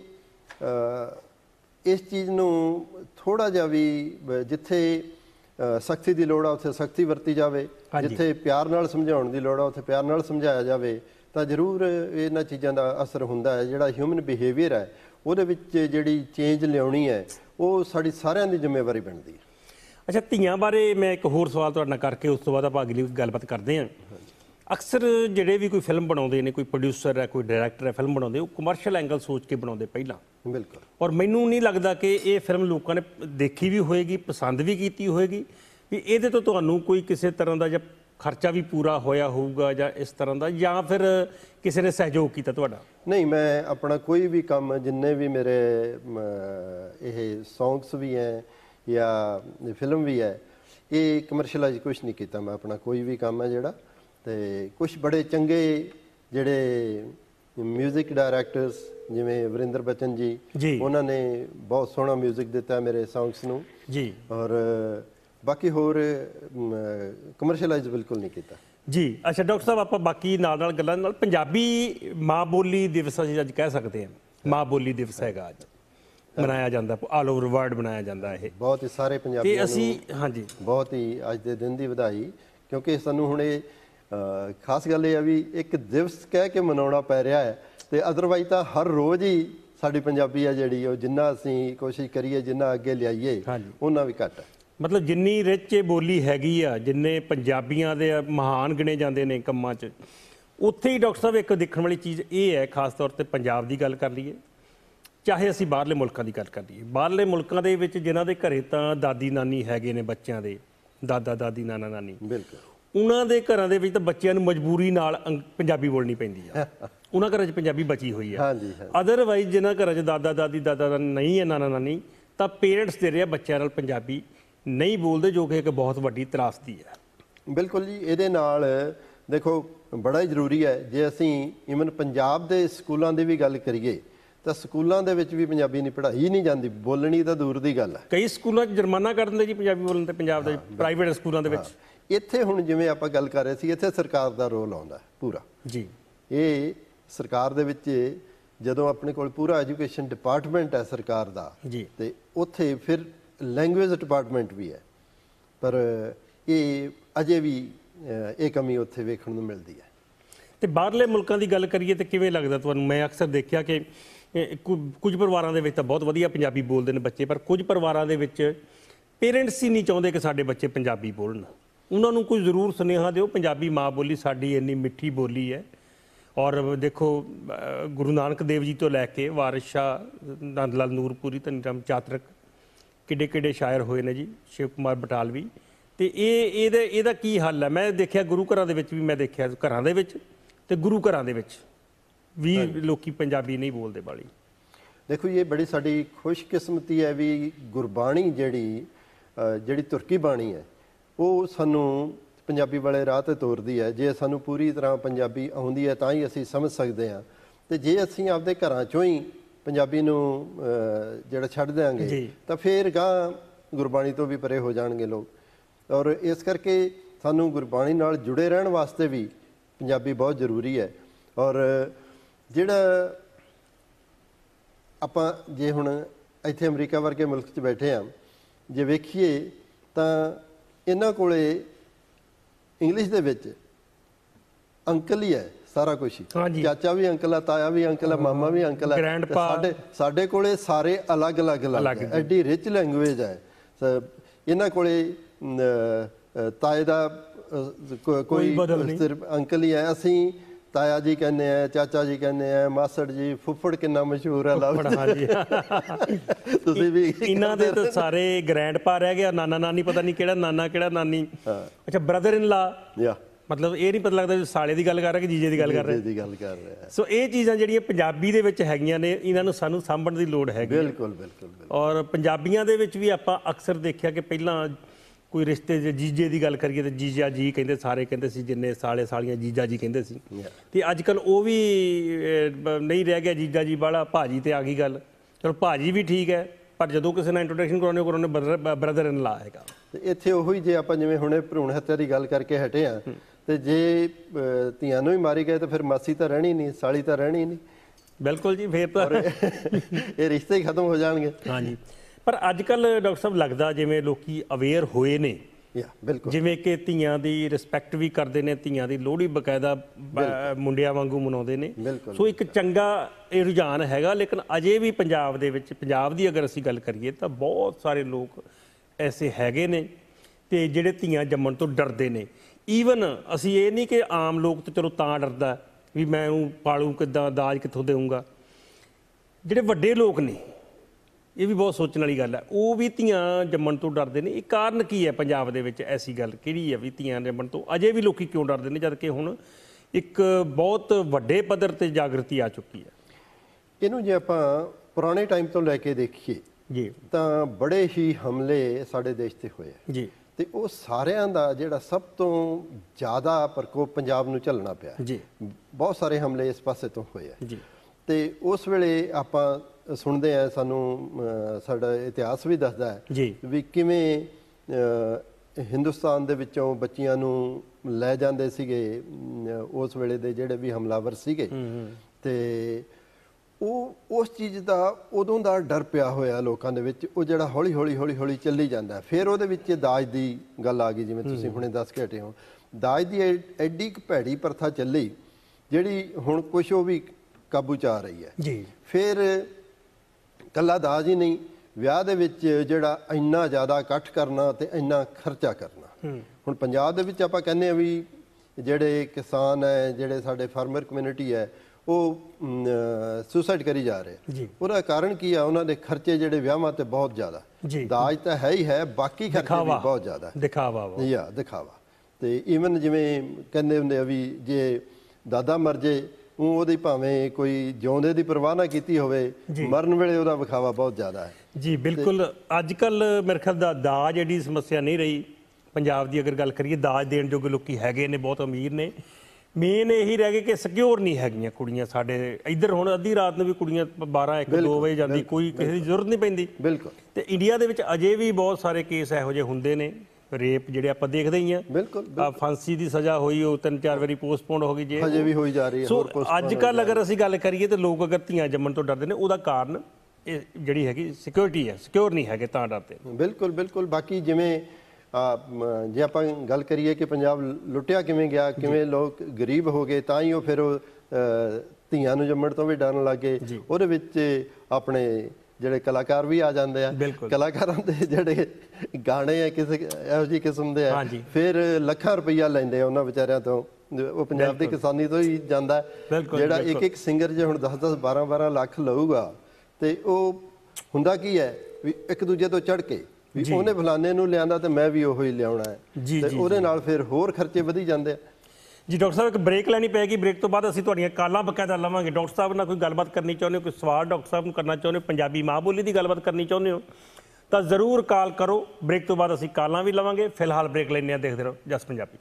ਇਸ ਚੀਜ਼ ਨੂੰ ਥੋੜ੍ਹਾ ਜਿਹਾ ਵੀ, ਜਿੱਥੇ ਸਖਤੀ ਦੀ ਲੋੜ ਆ ਉੱਥੇ ਸਖਤੀ ਵਰਤੀ ਜਾਵੇ, ਜਿੱਥੇ ਪਿਆਰ ਨਾਲ ਸਮਝਾਉਣ ਦੀ ਲੋੜ ਆ ਉੱਥੇ ਪਿਆਰ ਨਾਲ ਸਮਝਾਇਆ ਜਾਵੇ, ਤਾਂ ਜ਼ਰੂਰ ਇਹਨਾਂ ਚੀਜ਼ਾਂ ਦਾ ਅਸਰ ਹੁੰਦਾ ਹੈ। ਜਿਹੜਾ ਹਿਊਮਨ ਬਿਹੇਵੀਅਰ ਹੈ ਉਹਦੇ ਵਿੱਚ ਜਿਹੜੀ ਚੇਂਜ ਲਿਆਉਣੀ ਹੈ ਉਹ ਸਾਡੀ ਸਾਰਿਆਂ ਦੀ ਜ਼ਿੰਮੇਵਾਰੀ ਬਣਦੀ ਹੈ। ਅੱਛਾ, ਧੀਆਂ ਬਾਰੇ ਮੈਂ ਇੱਕ ਹੋਰ ਸਵਾਲ ਤੁਹਾਡੇ ਨਾਲ ਕਰਕੇ ਉਸ ਤੋਂ ਬਾਅਦ ਆਪਾਂ ਅਗਲੀ ਗੱਲਬਾਤ ਕਰਦੇ ਹਾਂ। ਅਕਸਰ ਜਿਹੜੇ ਵੀ ਕੋਈ ਫਿਲਮ ਬਣਾਉਂਦੇ ਨੇ, ਕੋਈ ਪ੍ਰੋਡਿਊਸਰ ਹੈ, ਕੋਈ ਡਾਇਰੈਕਟਰ ਹੈ, ਫਿਲਮ ਬਣਾਉਂਦੇ, ਉਹ ਕਮਰਸ਼ੀਅਲ ਐਂਗਲ ਸੋਚ ਕੇ ਬਣਾਉਂਦੇ ਪਹਿਲਾਂ। ਬਿਲਕੁਲ। ਔਰ ਮੈਨੂੰ ਨਹੀਂ ਲੱਗਦਾ ਕਿ ਇਹ ਫਿਲਮ ਲੋਕਾਂ ਨੇ ਦੇਖੀ ਵੀ ਹੋਏਗੀ, ਪਸੰਦ ਵੀ ਕੀਤੀ ਹੋਏਗੀ, ਵੀ ਇਹਦੇ ਤੋਂ ਤੁਹਾਨੂੰ ਕੋਈ ਕਿਸੇ ਤਰ੍ਹਾਂ ਦਾ ਜਾਂ ਖਰਚਾ ਵੀ ਪੂਰਾ ਹੋਇਆ ਹੋਊਗਾ ਜਾਂ ਇਸ ਤਰ੍ਹਾਂ ਦਾ, ਜਾਂ ਫਿਰ ਕਿਸੇ ਨੇ ਸਹਿਯੋਗ ਕੀਤਾ ਤੁਹਾਡਾ? ਨਹੀਂ, ਮੈਂ ਆਪਣਾ ਕੋਈ ਵੀ ਕੰਮ, ਜਿੰਨੇ ਵੀ ਮੇਰੇ ਇਹ ਸੌਂਗਸ ਵੀ ਹੈ ਜਾਂ ਫਿਲਮ ਵੀ ਹੈ, ਇਹ ਕਮਰਸ਼ੀਅਲਾਈਜ਼ ਕੁਛ ਨਹੀਂ ਕੀਤਾ ਮੈਂ। ਆਪਣਾ ਕੋਈ ਵੀ ਕੰਮ ਹੈ ਜਿਹੜਾ, ਤੇ ਕੁਛ ਬੜੇ ਚੰਗੇ ਜਿਹੜੇ ਮਿਊਜ਼ਿਕ ਡਾਇਰੈਕਟਰਸ ਜਿਵੇਂ ਵਰਿੰਦਰ ਬਚਨ ਜੀ, ਉਹਨਾਂ ਨੇ ਬਹੁਤ ਸੋਹਣਾ ਮਿਊਜ਼ਿਕ ਦਿੱਤਾ ਮੇਰੇ ਸੌਂਗਸ ਨੂੰ ਜੀ, ਔਰ ਬਾਕੀ ਹੋਰ ਕਮਰਸ਼ੀਅਲਾਈਜ਼ ਬਿਲਕੁਲ ਨਹੀਂ ਕੀਤਾ ਜੀ। ਅੱਛਾ ਡਾਕਟਰ ਸਾਹਿਬ, ਆਪਾਂ ਬਾਕੀ ਨਾਲ ਨਾਲ ਗੱਲਾਂ ਨਾਲ ਪੰਜਾਬੀ ਮਾਂ ਬੋਲੀ ਦਿਵਸ ਅਸੀਂ ਅੱਜ ਕਹਿ ਸਕਦੇ ਹਾਂ, ਮਾਂ ਬੋਲੀ ਦਿਵਸ ਹੈਗਾ ਅੱਜ ਮਨਾਇਆ ਜਾਂਦਾ, ਆਲ ਓਵਰ ਵਰਲਡ ਮਨਾਇਆ ਜਾਂਦਾ ਇਹ। ਬਹੁਤ ਹੀ ਸਾਰੇ ਪੰਜਾਬੀਆਂ ਨੂੰ ਅਸੀਂ ਹਾਂਜੀ ਬਹੁਤ ਹੀ ਅੱਜ ਦੇ ਦਿਨ ਦੀ ਵਧਾਈ, ਕਿਉਂਕਿ ਸਾਨੂੰ ਹੁਣ ਇਹ ਖਾਸ ਗੱਲ ਇਹ ਆ ਵੀ ਇੱਕ ਦਿਵਸ ਕਹਿ ਕੇ ਮਨਾਉਣਾ ਪੈ ਰਿਹਾ ਹੈ, ਤੇ ਅਦਰਵਾਈਜ਼ ਤਾਂ ਹਰ ਰੋਜ਼ ਹੀ ਸਾਡੀ ਪੰਜਾਬੀ ਆ ਜਿਹੜੀ ਉਹ ਜਿੰਨਾ ਅਸੀਂ ਕੋਸ਼ਿਸ਼ ਕਰੀਏ, ਜਿੰਨਾ ਅੱਗੇ ਲਿਆਈਏ, ਉਹਨਾਂ ਵੀ ਘੱਟ ਹੈ। ਮਤਲਬ ਜਿੰਨੀ ਰਿਚ ਇਹ ਬੋਲੀ ਹੈਗੀ ਆ, ਜਿੰਨੇ ਪੰਜਾਬੀਆਂ ਦੇ ਮਹਾਨ ਗਿਣੇ ਜਾਂਦੇ ਨੇ ਕੰਮਾਂ 'ਚ, ਉੱਥੇ ਹੀ ਡਾਕਟਰ ਸਾਹਿਬ ਇੱਕ ਦੇਖਣ ਵਾਲੀ ਚੀਜ਼ ਇਹ ਹੈ, ਖਾਸ ਤੌਰ 'ਤੇ ਪੰਜਾਬ ਦੀ ਗੱਲ ਕਰ ਲਈਏ, ਚਾਹੇ ਅਸੀਂ ਬਾਹਰਲੇ ਮੁਲਕਾਂ ਦੀ ਗੱਲ ਕਰ ਲਈਏ, ਬਾਹਰਲੇ ਮੁਲਕਾਂ ਦੇ ਵਿੱਚ ਜਿਨ੍ਹਾਂ ਦੇ ਘਰੇ ਤਾਂ ਦਾਦੀ ਨਾਨੀ ਹੈਗੇ ਨੇ ਬੱਚਿਆਂ ਦੇ, ਦਾਦਾ ਦਾਦੀ ਨਾਨਾ ਨਾਨੀ, ਬਿਲਕੁਲ ਉਹਨਾਂ ਦੇ ਘਰਾਂ ਦੇ ਵਿੱਚ ਤਾਂ ਬੱਚਿਆਂ ਨੂੰ ਮਜਬੂਰੀ ਨਾਲ ਅੰਗ- ਪੰਜਾਬੀ ਬੋਲਣੀ ਪੈਂਦੀ ਆ। ਉਹਨਾਂ ਘਰਾਂ 'ਚ ਪੰਜਾਬੀ ਬਚੀ ਹੋਈ ਆ। ਹਾਂਜੀ ਹਾਂ ਅਦਰਵਾਈਜ਼ ਜਿਨ੍ਹਾਂ ਘਰਾਂ 'ਚ ਦਾਦਾ ਦਾਦੀ ਦਾਦਾ ਦਾ ਨਹੀਂ ਹੈ, ਨਾਨਾ ਨਾਨੀ, ਤਾਂ ਪੇਰੈਂਟਸ ਜਿਹੜੇ ਆ ਬੱਚਿਆਂ ਨਾਲ ਪੰਜਾਬੀ ਨਹੀਂ ਬੋਲਦੇ, ਜੋ ਕਿ ਇੱਕ ਬਹੁਤ ਵੱਡੀ ਤਰਾਸਦੀ ਹੈ। ਬਿਲਕੁਲ ਜੀ। ਇਹਦੇ ਨਾਲ ਦੇਖੋ ਬੜਾ ਹੀ ਜ਼ਰੂਰੀ ਹੈ, ਜੇ ਅਸੀਂ ਈਵਨ ਪੰਜਾਬ ਦੇ ਸਕੂਲਾਂ ਦੀ ਵੀ ਗੱਲ ਕਰੀਏ ਤਾਂ ਸਕੂਲਾਂ ਦੇ ਵਿੱਚ ਵੀ ਪੰਜਾਬੀ ਨਹੀਂ ਪੜ੍ਹਾਈ ਨਹੀਂ ਜਾਂਦੀ, ਬੋਲਣੀ ਤਾਂ ਦੂਰ ਦੀ ਗੱਲ ਹੈ। ਕਈ ਸਕੂਲਾਂ 'ਚ ਜੁਰਮਾਨਾ ਕਰ ਦਿੰਦੇ ਜੀ ਪੰਜਾਬੀ ਬੋਲਣ ਤੇ, ਪੰਜਾਬ ਦੇ ਪ੍ਰਾਈਵੇਟ ਸਕੂਲਾਂ ਦੇ ਵਿੱਚ। ਇੱਥੇ ਹੁਣ ਜਿਵੇਂ ਆਪਾਂ ਗੱਲ ਕਰ ਰਹੇ ਸੀ, ਇੱਥੇ ਸਰਕਾਰ ਦਾ ਰੋਲ ਆਉਂਦਾ ਹੈ ਪੂਰਾ ਜੀ। ਇਹ ਸਰਕਾਰ ਦੇ ਵਿੱਚ ਜਦੋਂ ਆਪਣੇ ਕੋਲ ਪੂਰਾ ਐਜੂਕੇਸ਼ਨ ਡਿਪਾਰਟਮੈਂਟ ਹੈ ਸਰਕਾਰ ਦਾ, ਜੀ। ਤੇ ਉੱਥੇ ਫਿਰ ਲੈਂਗੁਏਜ ਡਿਪਾਰਟਮੈਂਟ ਵੀ ਹੈ, ਪਰ ਇਹ ਅਜੇ ਵੀ ਅ, ਇਹ ਕਮੀ ਉੱਥੇ ਵੇਖਣ ਨੂੰ ਮਿਲਦੀ ਹੈ। ਤੇ ਬਾਹਰਲੇ ਮੁਲਕਾਂ ਦੀ ਗੱਲ ਕਰੀਏ ਤਾਂ ਕਿਵੇਂ ਲੱਗਦਾ ਤੁਹਾਨੂੰ? ਮੈਂ ਅਕਸਰ ਦੇਖਿਆ ਕਿ ਇਹ ਕੁ- ਕੁਝ ਪਰਿਵਾਰਾਂ ਦੇ ਵਿੱਚ ਤਾਂ ਬਹੁਤ ਵਧੀਆ ਪੰਜਾਬੀ ਬੋਲਦੇ ਨੇ ਬੱਚੇ, ਪਰ ਕੁਝ ਪਰਿਵਾਰਾਂ ਦੇ ਵਿੱਚ ਪੇਰੈਂਟਸ ਹੀ ਨਹੀਂ ਚਾਹੁੰਦੇ ਕਿ ਸਾਡੇ ਬੱਚੇ ਪੰਜਾਬੀ ਬੋਲਣ। ਉਹਨਾਂ ਨੂੰ ਕੋਈ ਜ਼ਰੂਰ ਸੁਨੇਹਾ ਦਿਓ, ਪੰਜਾਬੀ ਮਾਂ ਬੋਲੀ ਸਾਡੀ ਇੰਨੀ ਮਿੱਠੀ ਬੋਲੀ ਹੈ। ਔਰ ਦੇਖੋ ਅ, ਗੁਰੂ ਨਾਨਕ ਦੇਵ ਜੀ ਤੋਂ ਲੈ ਕੇ ਵਾਰਿਸ ਸ਼ਾਹ, ਨੰਦ ਲਾਲ ਨੂਰਪੁਰੀ, ਧਨੀ ਰਾਮ ਚਾਤਰਕ, ਕਿੱਡੇ ਕਿੱਡੇ ਸ਼ਾਇਰ ਹੋਏ ਨੇ ਜੀ, ਸ਼ਿਵ ਕੁਮਾਰ ਬਟਾਲਵੀ। ਤੇ ਇਹ ਇਹਦੇ ਇਹਦਾ ਕੀ ਹੱਲ ਹੈ? ਮੈਂ ਦੇਖਿਆ ਗੁਰੂ ਘਰਾਂ ਦੇ ਵਿੱਚ ਵੀ, ਮੈਂ ਦੇਖਿਆ ਘਰਾਂ ਦੇ ਵਿੱਚ ਤੇ ਗੁਰੂ ਘਰਾਂ ਦੇ ਵਿੱਚ ਵੀ ਲੋਕੀ ਪੰਜਾਬੀ ਨਹੀਂ ਬੋਲਦੇ ਵਾਲੀ। ਦੇਖੋ ਇਹ ਬੜੀ ਸਾਡੀ ਖੁਸ਼ਕਿਸਮਤੀ ਹੈ ਵੀ ਗੁਰਬਾਣੀ ਜਿਹੜੀ ਅ, ਜਿਹੜੀ ਤੁਰਕੀ ਬਾਣੀ ਹੈ ਉਹ ਸਾਨੂੰ ਪੰਜਾਬੀ ਵਾਲੇ ਰਾਹ ਤੇ ਤੋਰਦੀ ਹੈ। ਜੇ ਸਾਨੂੰ ਪੂਰੀ ਤਰ੍ਹਾਂ ਪੰਜਾਬੀ ਆਉਂਦੀ ਹੈ ਤਾਂ ਹੀ ਅਸੀਂ ਸਮਝ ਸਕਦੇ ਹਾਂ, ਤੇ ਜੇ ਅਸੀਂ ਆਪਦੇ ਘਰਾਂ ਚੋਂ ਹੀ ਪੰਜਾਬੀ ਨੂੰ ਅ, ਜਿਹੜਾ ਛੱਡ ਦਿਆਂਗੇ ਤਾਂ ਫਿਰ ਗਾਂ ਗੁਰਬਾਣੀ ਤੋਂ ਵੀ ਪਰੇ ਹੋ ਜਾਣਗੇ ਲੋਕ। ਔਰ ਇਸ ਕਰਕੇ ਸਾਨੂੰ ਗੁਰਬਾਣੀ ਨਾਲ ਜੁੜੇ ਰਹਿਣ ਵਾਸਤੇ ਵੀ ਪੰਜਾਬੀ ਬਹੁਤ ਜ਼ਰੂਰੀ ਹੈ। ਔਰ ਜਿਹੜਾ ਆਪਾਂ ਜੇ ਹੁਣ ਇੱਥੇ ਅਮਰੀਕਾ ਵਰਗੇ ਮੁਲਕ 'ਚ ਬੈਠੇ ਹਾਂ, ਜੇ ਵੇਖੀਏ ਤਾਂ ਇਹਨਾਂ ਕੋਲੇ ਇੰਗਲਿਸ਼ ਦੇ ਵਿੱਚ ਅੰਕਲ ਹੀ ਹੈ ਸਾਰਾ ਕੁਝ ਹੀ। ਚਾਚਾ ਵੀ ਅੰਕਲ ਹੈ, ਤਾਇਆ ਵੀ ਅੰਕਲ ਹੈ, ਮਾਮਾ ਵੀ ਅੰਕਲ ਹੈ। ਸਾਡੇ ਸਾਡੇ ਕੋਲੇ ਸਾਰੇ ਅਲੱਗ ਅਲੱਗ ਅਲੱਗ ਹੈ। ਐਡੀ ਰਿਚ ਲੈਂਗੁਏਜ ਹੈ। ਇਹਨਾਂ ਕੋਲੇ ਤਾਏ ਦਾ ਕੋਈ ਸਿਰਫ ਅੰਕਲ ਹੀ ਹੈ। ਅਸੀਂ ਤਾਇਆ ਜੀ ਕਹਿੰਦੇ ਆ, ਚਾਚਾ ਜੀ ਕਹਿੰਦੇ ਆ, ਮਾਸੜ ਜੀ, ਫੁੱਫੜ ਕਿੰਨਾ ਮਸ਼ਹੂਰ ਹੈ ਲਫ਼ਜ਼। ਤੁਸੀਂ ਵੀ ਇਹਨਾਂ ਦੇ ਤਾਂ ਸਾਰੇ ਗ੍ਰੈਂਡ ਪਾ ਰਹਿ ਗਿਆ, ਨਾਨਾ ਨਾਨੀ ਪਤਾ ਨਹੀਂ ਕਿਹੜਾ ਨਾਨਾ ਕਿਹੜਾ ਨਾਨੀ। ਅੱਛਾ, ਬ੍ਰਦਰ ਇਨ ਲਾ, ਮਤਲਬ ਇਹ ਨਹੀਂ ਪਤਾ ਲੱਗਦਾ ਸਾਲੇ ਦੀ ਗੱਲ ਕਰ ਰਿਹਾ ਕਿ ਜੀਜੇ ਦੀ ਗੱਲ ਕਰ ਰਿਹਾ ਦੀ ਗੱਲ ਕਰ ਰਿਹਾ। ਸੋ ਇਹ ਚੀਜ਼ਾਂ ਜਿਹੜੀਆਂ ਪੰਜਾਬੀ ਦੇ ਵਿੱਚ ਹੈਗੀਆਂ ਨੇ, ਇਹਨਾਂ ਨੂੰ ਸਾਨੂੰ ਸਾਂਭਣ ਦੀ ਲੋੜ ਹੈਗੀ। ਬਿਲਕੁਲ ਬਿਲਕੁਲ। ਔਰ ਪੰਜਾਬੀਆਂ ਦੇ ਵਿੱਚ ਵੀ ਆਪਾਂ ਅਕਸਰ ਦੇਖਿਆ ਕਿ ਪਹਿਲਾਂ ਕੋਈ ਰਿਸ਼ਤੇ ਜੇ ਜੀਜੇ ਦੀ ਗੱਲ ਕਰੀਏ ਤਾਂ ਜੀਜਾ ਜੀ ਕਹਿੰਦੇ, ਸਾਰੇ ਕਹਿੰਦੇ ਸੀ, ਜਿੰਨੇ ਸਾਲੇ ਸਾਲੀਆਂ ਜੀਜਾ ਜੀ ਕਹਿੰਦੇ ਸੀ। ਤੇ ਅੱਜ ਕੱਲ੍ਹ ਉਹ ਵੀ ਨਹੀਂ ਰਹਿ ਗਿਆ ਜੀਜਾ ਜੀ ਵਾਲਾ, ਭਾਜੀ ਤੇ ਆ ਗਈ ਗੱਲ। ਚਲੋ ਭਾਜੀ ਵੀ ਠੀਕ ਹੈ, ਪਰ ਜਦੋਂ ਕਿਸੇ ਨਾਲ ਇੰਟਰੋਡਕਸ਼ਨ ਕਰਾਉਣੇ ਕਰਾਉਣੇ ਬ੍ਰਦਰ ਇਨ ਲਾ ਹੈਗਾ। ਤੇ ਇੱਥੇ ਉਹੀ ਜੇ ਆਪਾਂ ਜਿਵੇਂ ਹੁਣੇ ਭਰੂਣ ਹੱਤਿਆ ਦੀ ਗੱਲ ਕਰਕੇ ਹਟੇ ਆ, ਤੇ ਜੇ ਧੀਆਂ ਨੂੰ ਹੀ ਮਾਰੀ ਗਏ ਤਾਂ ਫਿਰ ਮਾਸੀ ਤਾਂ ਰਹਿਣੀ ਨਹੀਂ, ਸਾਲੀ ਤਾਂ ਰਹਿਣੀ ਨਹੀਂ। ਬਿਲਕੁਲ ਜੀ, ਫਿਰ ਤਾਂ ਇਹ ਰਿਸ਼ਤੇ ਹੀ ਖਤਮ ਹੋ ਜਾਣਗੇ। ਹਾਂਜੀ, ਪਰ ਅੱਜ ਕੱਲ੍ਹ ਡਾਕਟਰ ਸਾਹਿਬ ਲੱਗਦਾ ਜਿਵੇਂ ਲੋਕੀ ਅਵੇਅਰ ਹੋਏ ਨੇ, ਬਿਲਕੁਲ, ਜਿਵੇਂ ਕਿ ਧੀਆਂ ਦੀ ਰਿਸਪੈਕਟ ਵੀ ਕਰਦੇ ਨੇ, ਧੀਆਂ ਦੀ ਲੋਹੜੀ ਬਕਾਇਦਾ ਮੁੰਡਿਆਂ ਵਾਂਗੂ ਮਨਾਉਂਦੇ ਨੇ। ਸੋ ਇੱਕ ਚੰਗਾ ਇਹ ਰੁਝਾਨ ਹੈਗਾ, ਲੇਕਿਨ ਅਜੇ ਵੀ ਪੰਜਾਬ ਦੇ ਵਿੱਚ, ਪੰਜਾਬ ਦੀ ਅਗਰ ਅਸੀਂ ਗੱਲ ਕਰੀਏ ਤਾਂ ਬਹੁਤ ਸਾਰੇ ਲੋਕ ਐਸੇ ਹੈਗੇ ਨੇ ਤੇ ਜਿਹੜੇ ਧੀਆਂ ਜੰਮਣ ਤੋਂ ਡਰਦੇ ਨੇ। ਈਵਨ ਅਸੀਂ ਇਹ ਨਹੀਂ ਕਿ ਆਮ ਲੋਕ ਤਾਂ ਚਲੋ ਤਾਂ ਡਰਦਾ ਵੀ ਮੈਂ ਉਹਨੂੰ ਪਾਲੂ ਕਿੱਦਾਂ, ਦਾਜ ਕਿੱਥੋਂ ਦੇਊਂਗਾ। ਜਿਹੜੇ ਵੱਡੇ ਲੋਕ ਨੇ, ਇਹ ਵੀ ਬਹੁਤ ਸੋਚਣ ਵਾਲੀ ਗੱਲ ਹੈ, ਉਹ ਵੀ ਧੀਆਂ ਜੰਮਣ ਤੋਂ ਡਰਦੇ ਨੇ। ਇਹ ਕਾਰਨ ਕੀ ਹੈ ਪੰਜਾਬ ਦੇ ਵਿੱਚ? ਐਸੀ ਗੱਲ ਕਿਹੜੀ ਹੈ ਵੀ ਧੀਆਂ ਜੰਮਣ ਤੋਂ ਅਜੇ ਵੀ ਲੋਕੀ ਕਿਉਂ ਡਰਦੇ ਨੇ, ਜਦ ਕਿ ਹੁਣ ਇੱਕ ਬਹੁਤ ਵੱਡੇ ਪੱਧਰ ਤੇ ਜਾਗਰਤੀ ਆ ਚੁੱਕੀ ਹੈ? ਇਹਨੂੰ ਜੇ ਆਪਾਂ ਪੁਰਾਣੇ ਟਾਈਮ ਤੋਂ ਲੈ ਕੇ ਦੇਖੀਏ ਜੀ ਤਾਂ ਬੜੇ ਹੀ ਹਮਲੇ ਸਾਡੇ ਦੇਸ਼ ਤੇ ਹੋਏ ਜੀ, ਤੇ ਉਹ ਸਾਰਿਆਂ ਦਾ ਜਿਹੜਾ ਸਭ ਤੋਂ ਜ਼ਿਆਦਾ ਪ੍ਰਕੋਪ ਪੰਜਾਬ ਨੂੰ ਝੱਲਣਾ ਪਿਆ ਜੀ। ਬਹੁਤ ਸਾਰੇ ਹਮਲੇ ਇਸ ਪਾਸੇ ਤੋਂ ਹੋਏ ਆ ਜੀ। ਤੇ ਉਸ ਵੇਲੇ ਆਪਾਂ ਸੁਣਦੇ ਆ, ਸਾਨੂੰ ਸਾਡਾ ਇਤਿਹਾਸ ਵੀ ਦੱਸਦਾ ਹੈ ਵੀ ਕਿਵੇਂ ਹਿੰਦੁਸਤਾਨ ਦੇ ਵਿੱਚੋਂ ਬੱਚੀਆਂ ਨੂੰ ਲੈ ਜਾਂਦੇ ਸੀਗੇ ਉਸ ਵੇਲੇ ਦੇ ਜਿਹੜੇ ਵੀ ਹਮਲਾਵਰ ਸੀਗੇ। ਤੇ ਉਹ ਉਸ ਚੀਜ਼ ਦਾ ਉਦੋਂ ਦਾ ਡਰ ਪਿਆ ਹੋਇਆ ਲੋਕਾਂ ਦੇ ਵਿੱਚ, ਉਹ ਜਿਹੜਾ ਹੌਲੀ ਹੌਲੀ ਹੌਲੀ ਹੌਲੀ ਚੱਲੀ ਜਾਂਦਾ। ਫਿਰ ਉਹਦੇ ਵਿੱਚ ਦਾਜ ਦੀ ਗੱਲ ਆ ਗਈ, ਜਿਵੇਂ ਤੁਸੀਂ ਹੁਣੇ ਦੱਸ ਕੇ ਹਟੇ ਹੋ। ਦਾਜ ਦੀ ਐਡੀ ਕੁ ਭੈੜੀ ਪ੍ਰਥਾ ਚੱਲੀ ਜਿਹੜੀ ਹੁਣ ਕੁਛ ਉਹ ਵੀ ਕਾਬੂ 'ਚ ਆ ਰਹੀ ਹੈ ਜੀ। ਫਿਰ ਇਕੱਲਾ ਦਾਜ ਹੀ ਨਹੀਂ, ਵਿਆਹ ਦੇ ਵਿੱਚ ਜਿਹੜਾ ਇੰਨਾ ਜ਼ਿਆਦਾ ਇਕੱਠ ਕਰਨਾ ਤੇ ਇੰਨਾ ਖਰਚਾ ਕਰਨਾ। ਹੁਣ ਪੰਜਾਬ ਦੇ ਵਿੱਚ ਆਪਾਂ ਕਹਿੰਦੇ ਆ ਵੀ ਜਿਹੜੇ ਕਿਸਾਨ ਹੈ, ਜਿਹੜੇ ਸਾਡੇ ਫਾਰਮਰ ਕਮਿਊਨਿਟੀ ਹੈ, ਉਹ ਸੁਸਾਈਡ ਕਰੀ ਜਾ ਰਹੇ। ਉਹਦਾ ਕਾਰਨ ਕੀ ਆ? ਉਹਨਾਂ ਦੇ ਖਰਚੇ ਜਿਹੜੇ ਵਿਆਹਾਂ ਤੇ ਬਹੁਤ ਜ਼ਿਆਦਾ। ਦਾਜ ਤਾਂ ਹੈ ਹੀ ਹੈ, ਬਾਕੀ ਖਰਚੇ ਵੀ ਬਹੁਤ ਜ਼ਿਆਦਾ, ਦਿਖਾਵਾ ਜਾਂ ਦਿਖਾਵਾ। ਤੇ ਈਵਨ ਜਿਵੇਂ ਕਹਿੰਦੇ ਹੁੰਦੇ ਆ ਵੀ ਜੇ ਦਾਦਾ ਮਰ ਜੇ ਉਹ ਉਹਦੀ ਭਾਵੇਂ ਕੋਈ ਜਿਉਂਦੇ ਦੀ ਪਰਵਾਹ ਨਾ ਕੀਤੀ ਹੋਵੇ, ਮਰਨ ਵੇਲੇ ਉਹਦਾ ਵਿਖਾਵਾ ਬਹੁਤ ਜ਼ਿਆਦਾ ਹੈ। ਜੀ ਬਿਲਕੁਲ। ਅੱਜ ਕੱਲ ਮੇਰੇ ਖਿਆਲ ਦਾ ਦਾਜ ਜਿਹੜੀ ਸਮੱਸਿਆ ਨਹੀਂ ਰਹੀ ਪੰਜਾਬ ਦੀ। ਅਗਰ ਗੱਲ ਕਰੀਏ ਦਾਜ ਦੇਣ ਜੋਗੇ ਲੋਕੀ ਹੈਗੇ ਨੇ, ਬਹੁਤ ਅਮੀਰ ਨੇ। ਮੇਨ ਇਹੀ ਰਹਿ ਗਏ ਕਿ ਸਿਕਿਉਰ ਨਹੀਂ ਹੈਗੀਆਂ ਕੁੜੀਆਂ ਸਾਡੇ ਇੱਧਰ। ਹੁਣ ਅੱਧੀ ਰਾਤ ਨੂੰ ਵੀ ਕੁੜੀਆਂ ਬਾਰਾਂ ਇੱਕ ਦੋ ਵਜੇ ਜਾਂਦੀ, ਕੋਈ ਕਿਸੇ ਦੀ ਜ਼ਰੂਰਤ ਨਹੀਂ ਪੈਂਦੀ। ਬਿਲਕੁਲ। ਤੇ ਇੰਡੀਆ ਦੇ ਵਿੱਚ ਅਜੇ ਵੀ ਬਹੁਤ ਸਾਰੇ ਕੇਸ ਇਹੋ ਜਿਹੇ ਹੁੰਦੇ ਨੇ, ਰੇਪ ਜਿਹੜੇ ਆਪਾਂ ਦੇਖਦੇ ਹੀ ਆ। ਬਿਲਕੁਲ। ਫਾਂਸੀ ਦੀ ਸਜ਼ਾ ਹੋਈ, ਉਹ ਤਿੰਨ ਚਾਰ ਵਾਰੀ ਪੋਸਟਪੋਨ ਹੋ ਗਈ, ਜੇ ਹਜੇ ਵੀ ਹੋਈ ਜਾ ਰਹੀ ਹੈ। ਸੋ ਅੱਜ ਕੱਲ ਅਗਰ ਅਸੀਂ ਗੱਲ ਕਰੀਏ ਤੇ ਲੋਕ ਅਗਰ ਧੀਆਂ ਜੰਮਣ ਤੋਂ ਡਰਦੇ ਨੇ, ਉਹਦਾ ਕਾਰਨ ਇਹ ਜਿਹੜੀ ਹੈਗੀ ਸਿਕਿਉਰਿਟੀ ਹੈ, ਸਿਕਿਉਰ ਨਹੀਂ ਹੈਗੇ ਤਾਂ ਡਰਦੇ। ਬਿਲਕੁਲ ਬਿਲਕੁਲ। ਬਾਕੀ ਜਿਵੇਂ ਜੇ ਆਪਾਂ ਗੱਲ ਕਰੀਏ ਕਿ ਪੰਜਾਬ ਲੁੱਟਿਆ ਕਿਵੇਂ ਗਿਆ, ਕਿਵੇਂ ਲੋਕ ਗਰੀਬ ਹੋ ਗਏ, ਤਾਂ ਹੀ ਉਹ ਫਿਰ ਉਹ ਧੀਆਂ ਨੂੰ ਜੰਮਣ ਤੋਂ ਵੀ ਡਰਨ ਲੱਗ ਗਏ। ਉਹਦੇ ਵਿੱਚ ਆਪਣੇ ਜਿਹੜੇ ਕਲਾਕਾਰ ਵੀ ਆ ਜਾਂਦੇ ਆ। ਕਲਾਕਾਰਾਂ ਦੇ ਜਿਹੜੇ ਗਾਣੇ ਆ ਕਿਸੇ ਇਹੋ ਜਿਹੀ ਕਿਸਮ ਦੇ ਆ, ਫਿਰ ਲੱਖਾਂ ਰੁਪਈਆ ਲੈਂਦੇ ਆ ਉਹਨਾਂ ਵਿਚਾਰਿਆਂ ਤੋਂ। ਉਹ ਪੰਜਾਬ ਦੀ ਕਿਸਾਨੀ ਤੋਂ ਹੀ ਜਾਂਦਾ। ਜਿਹੜਾ ਇੱਕ ਇੱਕ ਸਿੰਗਰ ਜੇ ਹੁਣ ਦਸ ਦਸ ਬਾਰਾਂ ਬਾਰਾਂ ਲੱਖ ਲਊਗਾ, ਤੇ ਉਹ ਹੁੰਦਾ ਕੀ ਹੈ ਵੀ ਇੱਕ ਦੂਜੇ ਤੋਂ ਚੜ ਕੇ ਵੀ ਉਹਨੇ ਫਲਾਣੇ ਨੂੰ ਲਿਆਂਦਾ ਤੇ ਮੈਂ ਵੀ ਉਹੋ ਹੀ ਲਿਆਉਣਾ ਹੈ, ਤੇ ਉਹਦੇ ਨਾਲ ਫਿਰ ਹੋਰ ਖਰਚੇ ਵਧੀ ਜਾਂਦੇ ਆ। ਜੀ ਡਾਕਟਰ ਸਾਹਿਬ, ਇੱਕ ਬ੍ਰੇਕ ਲੈਣੀ ਪਏਗੀ। ਬ੍ਰੇਕ ਤੋਂ ਬਾਅਦ ਅਸੀਂ ਤੁਹਾਡੀਆਂ ਕਾਲਾਂ ਬਕਾਇਦਾ ਲਵਾਂਗੇ। ਡਾਕਟਰ ਸਾਹਿਬ ਨਾਲ ਕੋਈ ਗੱਲਬਾਤ ਕਰਨੀ ਚਾਹੁੰਦੇ ਹੋ, ਕੋਈ ਸਵਾਲ ਡਾਕਟਰ ਸਾਹਿਬ ਨੂੰ ਕਰਨਾ ਚਾਹੁੰਦੇ ਹੋ, ਪੰਜਾਬੀ ਮਾਂ ਬੋਲੀ ਦੀ ਗੱਲਬਾਤ ਕਰਨੀ ਚਾਹੁੰਦੇ ਹੋ, ਤਾਂ ਜ਼ਰੂਰ ਕਾਲ ਕਰੋ। ਬ੍ਰੇਕ ਤੋਂ ਬਾਅਦ ਅਸੀਂ ਕਾਲਾਂ ਵੀ ਲਵਾਂਗੇ। ਫਿਲਹਾਲ ਬ੍ਰੇਕ ਲੈਂਦੇ ਹਾਂ। ਦੇਖਦੇ ਰਹੋ ਜਸ ਪੰਜਾਬੀ।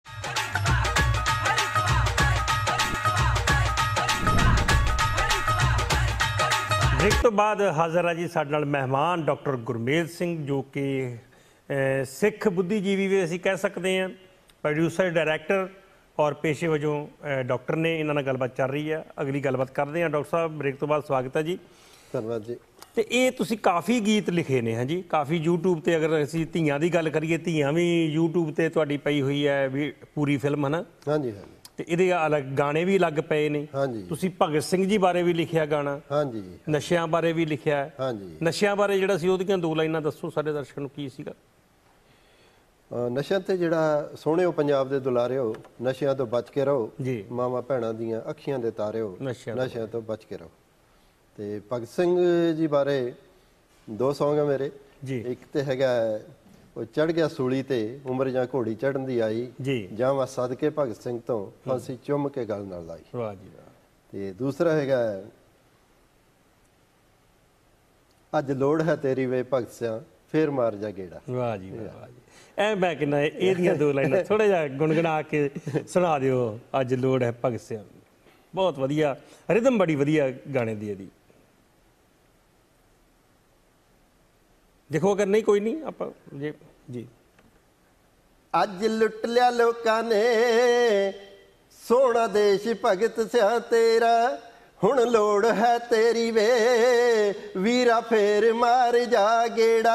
ਬ੍ਰੇਕ ਤੋਂ ਬਾਅਦ ਹਾਜ਼ਰ ਹੈ ਜੀ ਸਾਡੇ ਨਾਲ ਮਹਿਮਾਨ ਡਾਕਟਰ ਗੁਰਮੇਲ ਸਿੰਘ, ਜੋ ਕਿ ਸਿੱਖ ਬੁੱਧੀਜੀਵੀ ਵੀ ਅਸੀਂ ਕਹਿ ਸਕਦੇ ਹਾਂ, ਪ੍ਰੋਡਿਊਸਰ, ਡਾਇਰੈਕਟਰ ਔਰ ਪੇਸ਼ੇ ਵਜੋਂ ਡਾਕਟਰ ਨੇ। ਇਹਨਾਂ ਨਾਲ ਗੱਲਬਾਤ ਚੱਲ ਰਹੀ ਹੈ, ਅਗਲੀ ਗੱਲਬਾਤ ਕਰਦੇ ਹਾਂ। ਡਾਕਟਰ ਸਾਹਿਬ, ਬ੍ਰੇਕ ਤੋਂ ਬਾਅਦ ਸਵਾਗਤ ਹੈ ਜੀ। ਧੰਨਵਾਦ ਜੀ। ਤੇ ਇਹ ਤੁਸੀਂ ਕਾਫੀ ਗੀਤ ਲਿਖੇ ਨੇ, ਹਾਂਜੀ, ਕਾਫੀ ਯੂਟਿਊਬ ਤੇ। ਅਗਰ ਅਸੀਂ ਧੀਆਂ ਦੀ ਗੱਲ ਕਰੀਏ, ਧੀਆਂ ਵੀ ਯੂਟਿਊਬ ਤੇ ਤੁਹਾਡੀ ਪਈ ਹੋਈ ਹੈ ਵੀ ਪੂਰੀ ਫਿਲਮ, ਹੈ ਨਾ? ਹਾਂਜੀ ਹਾਂਜੀ। ਤੇ ਇਹਦੇ ਅਲੱਗ ਗਾਣੇ ਵੀ ਅਲੱਗ ਪਏ ਨੇ। ਹਾਂਜੀ। ਤੁਸੀਂ ਭਗਤ ਸਿੰਘ ਜੀ ਬਾਰੇ ਵੀ ਲਿਖਿਆ ਗਾਣਾ। ਹਾਂਜੀ। ਨਸ਼ਿਆਂ ਬਾਰੇ ਵੀ ਲਿਖਿਆ। ਹਾਂਜੀ। ਨਸ਼ਿਆਂ ਬਾਰੇ ਜਿਹੜਾ ਸੀ ਉਹਦੀਆਂ ਦੋ ਲਾਈਨਾਂ ਦੱਸੋ ਸਾਡੇ ਦਰਸ਼ਕਾਂ ਨੂੰ, ਕੀ ਸੀਗਾ? ਨਸ਼ਿਆਂ ਤੇ ਜਿਹੜਾ ਸੋਹਣਿਓ ਪੰਜਾਬ ਦੇ ਦੁਲਾਰਿਓ, ਨਸ਼ਿਆਂ ਤੋਂ ਬਚ ਕੇ ਰਹੋ ਜੀ, ਮਾਵਾਂ ਭੈਣਾਂ ਦੀਆਂ ਅੱਖੀਆਂ ਦੇ ਤਾਰਿਓ, ਨਸ਼ਿਆਂ ਤੋਂ ਬਚ ਕੇ ਰਹੋ। ਤੇ ਭਗਤ ਸਿੰਘ ਜੀ ਬਾਰੇ ਦੋ ਸੌਂਗ ਆ ਮੇਰੇ ਜੀ। ਇੱਕ ਤੇ ਹੈਗਾ ਉਹ ਚੜ ਗਿਆ ਸੂਲੀ ਤੇ ਉਮਰ ਜਾਂ ਘੋੜੀ ਚੜਨ ਦੀ ਆਈ ਜੀ, ਜਾਵਾਂ ਸਦਕੇ ਭਗਤ ਸਿੰਘ ਤੋਂ ਫਾਂਸੀ ਚੁੰਮ ਕੇ ਗਲ ਨਾਲ ਲਾਈ। ਵਾਹ ਜੀ ਵਾਹ। ਤੇ ਦੂਸਰਾ ਹੈਗਾ ਅੱਜ ਲੋੜ ਹੈ ਤੇਰੀ ਵੇ ਭਗਤ ਸਿਆਂ ਫੇਰ ਮਾਰ ਜਾ ਗੇੜਾ। ਵਾਹ ਜੀ ਵਾਹ ਜੀ। ਐ ਮੈਂ ਕਹਿੰਦਾ ਇਹਦੀਆਂ ਦੋ ਲਾਈਨਾਂ ਥੋੜਾ ਜਿਹਾ ਗੁੰਗਣਾ ਕੇ ਸੁਣਾ ਦਿਓ। ਅੱਜ ਲੋੜ ਹੈ ਭਗਤ ਸਿਆਂ। ਬਹੁਤ ਵਧੀਆ ਰਿਦਮ, ਬੜੀ ਵਧੀਆ ਗਾਣੇ ਦੀ ਇਹਦੀ। ਦੇਖੋ ਅਗਰ ਨਹੀਂ ਕੋਈ ਨਹੀਂ ਆਪਾਂ ਜੀ ਜੀ। ਅੱਜ ਲੁੱਟ ਲਿਆ ਲੋਕਾਂ ਨੇ ਸੋਹਣਾ ਦੇਸ਼ ਭਗਤ ਸਿਆਂ ਤੇਰਾ, ਹੁਣ ਲੋੜ ਹੈ ਤੇਰੀ ਵੇ ਵੀਰਾ ਫੇਰ ਮਾਰ ਜਾ ਗੇੜਾ।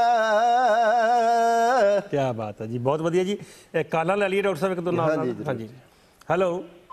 ਕੀ ਬਾਤ ਹੈ ਜੀ, ਬਹੁਤ ਵਧੀਆ ਜੀ। ਕਾਲਾਂ ਲੈ ਲਈਏ ਡਾਕਟਰ ਸਾਹਿਬ ਇੱਕ ਦੋ ਨਾਲ। ਹਾਂਜੀ, ਹੈਲੋ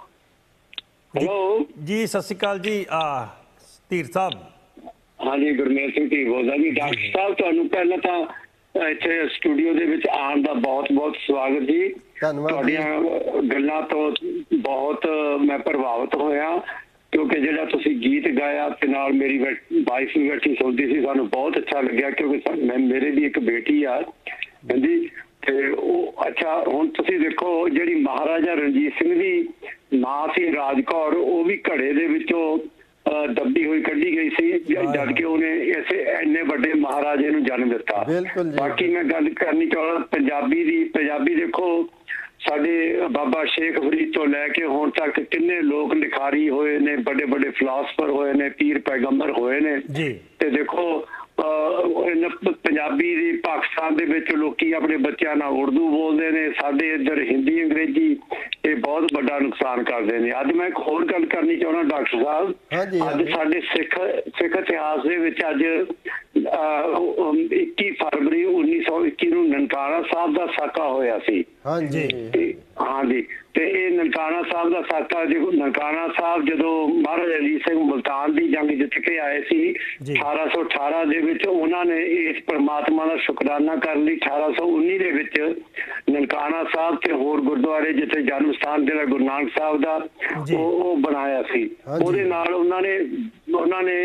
ਹੈਲੋ ਜੀ, ਸਤਿ ਸ਼੍ਰੀ ਅਕਾਲ ਜੀ। ਆ ਧੀਰ ਸਾਹਿਬ। ਹਾਂਜੀ, ਗੁਰਮੇਲ ਸਿੰਘ ਧੀਰ ਬੋਲਦਾ ਜੀ। ਡਾਕਟਰ ਸਾਹਿਬ, ਤੁਹਾਨੂੰ ਪਹਿਲਾਂ ਤਾਂ ਇੱਥੇ ਸਟੂਡੀਓ ਦੇ ਵਿੱਚ ਆਉਣ ਦਾ ਬਹੁਤ ਬਹੁਤ ਸਵਾਗਤ ਜੀ। ਤੁਹਾਡੀਆਂ ਗੱਲਾਂ ਤੋਂ ਬਹੁਤ ਮੈਂ ਪ੍ਰਭਾਵਿਤ ਹੋਇਆ, ਕਿਉਂਕਿ ਜਿਹੜਾ ਤੁਸੀਂ ਗੀਤ ਗਾਇਆ ਤੇ ਨਾਲ ਮੇਰੀ ਵਾਈਫ ਵੀ ਬੈਠੀ ਸੁਣਦੀ ਸੀ, ਸਾਨੂੰ ਬਹੁਤ ਅੱਛਾ ਲੱਗਿਆ। ਕਿਉਂਕਿ ਮੈਂ ਮੇਰੇ ਦੀ ਇੱਕ ਬੇਟੀ ਆ ਕਹਿੰਦੀ, ਤੇ ਉਹ ਅੱਛਾ ਹੁਣ ਤੁਸੀਂ ਦੇਖੋ ਜਿਹੜੀ ਮਹਾਰਾਜਾ ਰਣਜੀਤ ਸਿੰਘ ਦੀ ਮਾਂ ਸੀ ਰਾਜ ਕੌਰ, ਉਹ ਵੀ ਘੜੇ ਦੇ ਵਿੱਚੋਂ ਦੱਬੀ ਹੋਈ ਕੱਢੀ ਗਈ ਸੀ, ਜਦ ਕਿ ਉਹਨੇ ਇਸੇ ਇੰਨੇ ਵੱਡੇ ਮਹਾਰਾਜੇ ਨੂੰ ਜਨਮ ਦਿੱਤਾ। ਬਾਕੀ ਮੈਂ ਗੱਲ ਕਰਨੀ ਚਾਹੁੰਦਾ ਪੰਜਾਬੀ ਦੀ। ਪੰਜਾਬੀ ਦੇਖੋ ਸਾਡੇ ਬਾਬਾ ਸ਼ੇਖ ਫਰੀਦ ਤੋਂ ਲੈ ਕੇ ਹੁਣ ਤੱਕ ਕਿੰਨੇ ਲੋਕ ਲਿਖਾਰੀ ਹੋਏ ਨੇ, ਵੱਡੇ ਵੱਡੇ ਫਿਲਾਸਫਰ ਹੋਏ ਨੇ, ਪੀਰ ਪੈਗੰਬਰ ਹੋਏ ਨੇ। ਤੇ ਦੇਖੋ ਪੰਜਾਬੀ ਦੀ ਪਾਕਿਸਤਾਨ ਦੇ ਵਿੱਚ ਲੋਕੀ ਆਪਣੇ ਬੱਚਿਆਂ ਨਾਲ ਉਰਦੂ ਬੋਲਦੇ ਨੇ, ਸਾਡੇ ਇੱਧਰ ਹਿੰਦੀ ਅੰਗਰੇਜ਼ੀ, ਇਹ ਬਹੁਤ ਵੱਡਾ ਨੁਕਸਾਨ ਕਰਦੇ ਨੇ। ਅੱਜ ਮੈਂ ਇੱਕ ਹੋਰ ਗੱਲ ਕਰਨੀ ਚਾਹੁੰਦਾ ਡਾਕਟਰ ਸਾਹਿਬ, ਅੱਜ ਸਾਡੇ ਸਿੱਖ ਸਿੱਖ ਇਤਿਹਾਸ ਦੇ ਵਿੱਚ ਅੱਜ ਇੱਕੀ ਫਰਵਰੀ ਉੱਨੀ ਸੌ ਇੱਕੀ ਨੂੰ ਨਨਕਾਣਾ ਸਾਹਿਬ ਦਾ ਸਾਕਾ ਹੋਇਆ ਸੀ। ਹਾਂਜੀ ਹਾਂਜੀ। ਤੇ ਇਹ ਨਨਕਾਣਾ ਸਾਹਿਬ ਦਾ ਸਾਕਾ, ਨਨਕਾਣਾ ਸਾਹਿਬ ਜਦੋਂ ਮਹਾਰਾਜਾ ਰਣਜੀਤ ਸਿੰਘ ਮੁਲਤਾਨ ਦੀ ਜੰਗ ਜਿੱਤ ਕੇ ਆਏ ਸੀ ਅਠਾਰਾਂ ਸੌ ਅਠਾਰਾਂ ਦੇ ਵਿੱਚ, ਉਹਨਾਂ ਨੇ ਇਸ ਪਰਮਾਤਮਾ ਦਾ ਸ਼ੁਕਰਾਨਾ ਕਰਨ ਲਈ ਅਠਾਰਾਂ ਸੌ ਉੱਨੀ ਦੇ ਵਿੱਚ ਨਨਕਾਣਾ ਸਾਹਿਬ ਤੇ ਹੋਰ ਗੁਰਦੁਆਰੇ ਜਿੱਥੇ ਜਨਮ ਸਥਾਨ ਜਿਹੜਾ ਗੁਰੂ ਨਾਨਕ ਸਾਹਿਬ ਦਾ ਉਹ ਉਹ ਬਣਾਇਆ ਸੀ। ਉਹਦੇ ਨਾਲ ਉਹਨਾਂ ਨੇ ਉਹਨਾਂ ਨੇ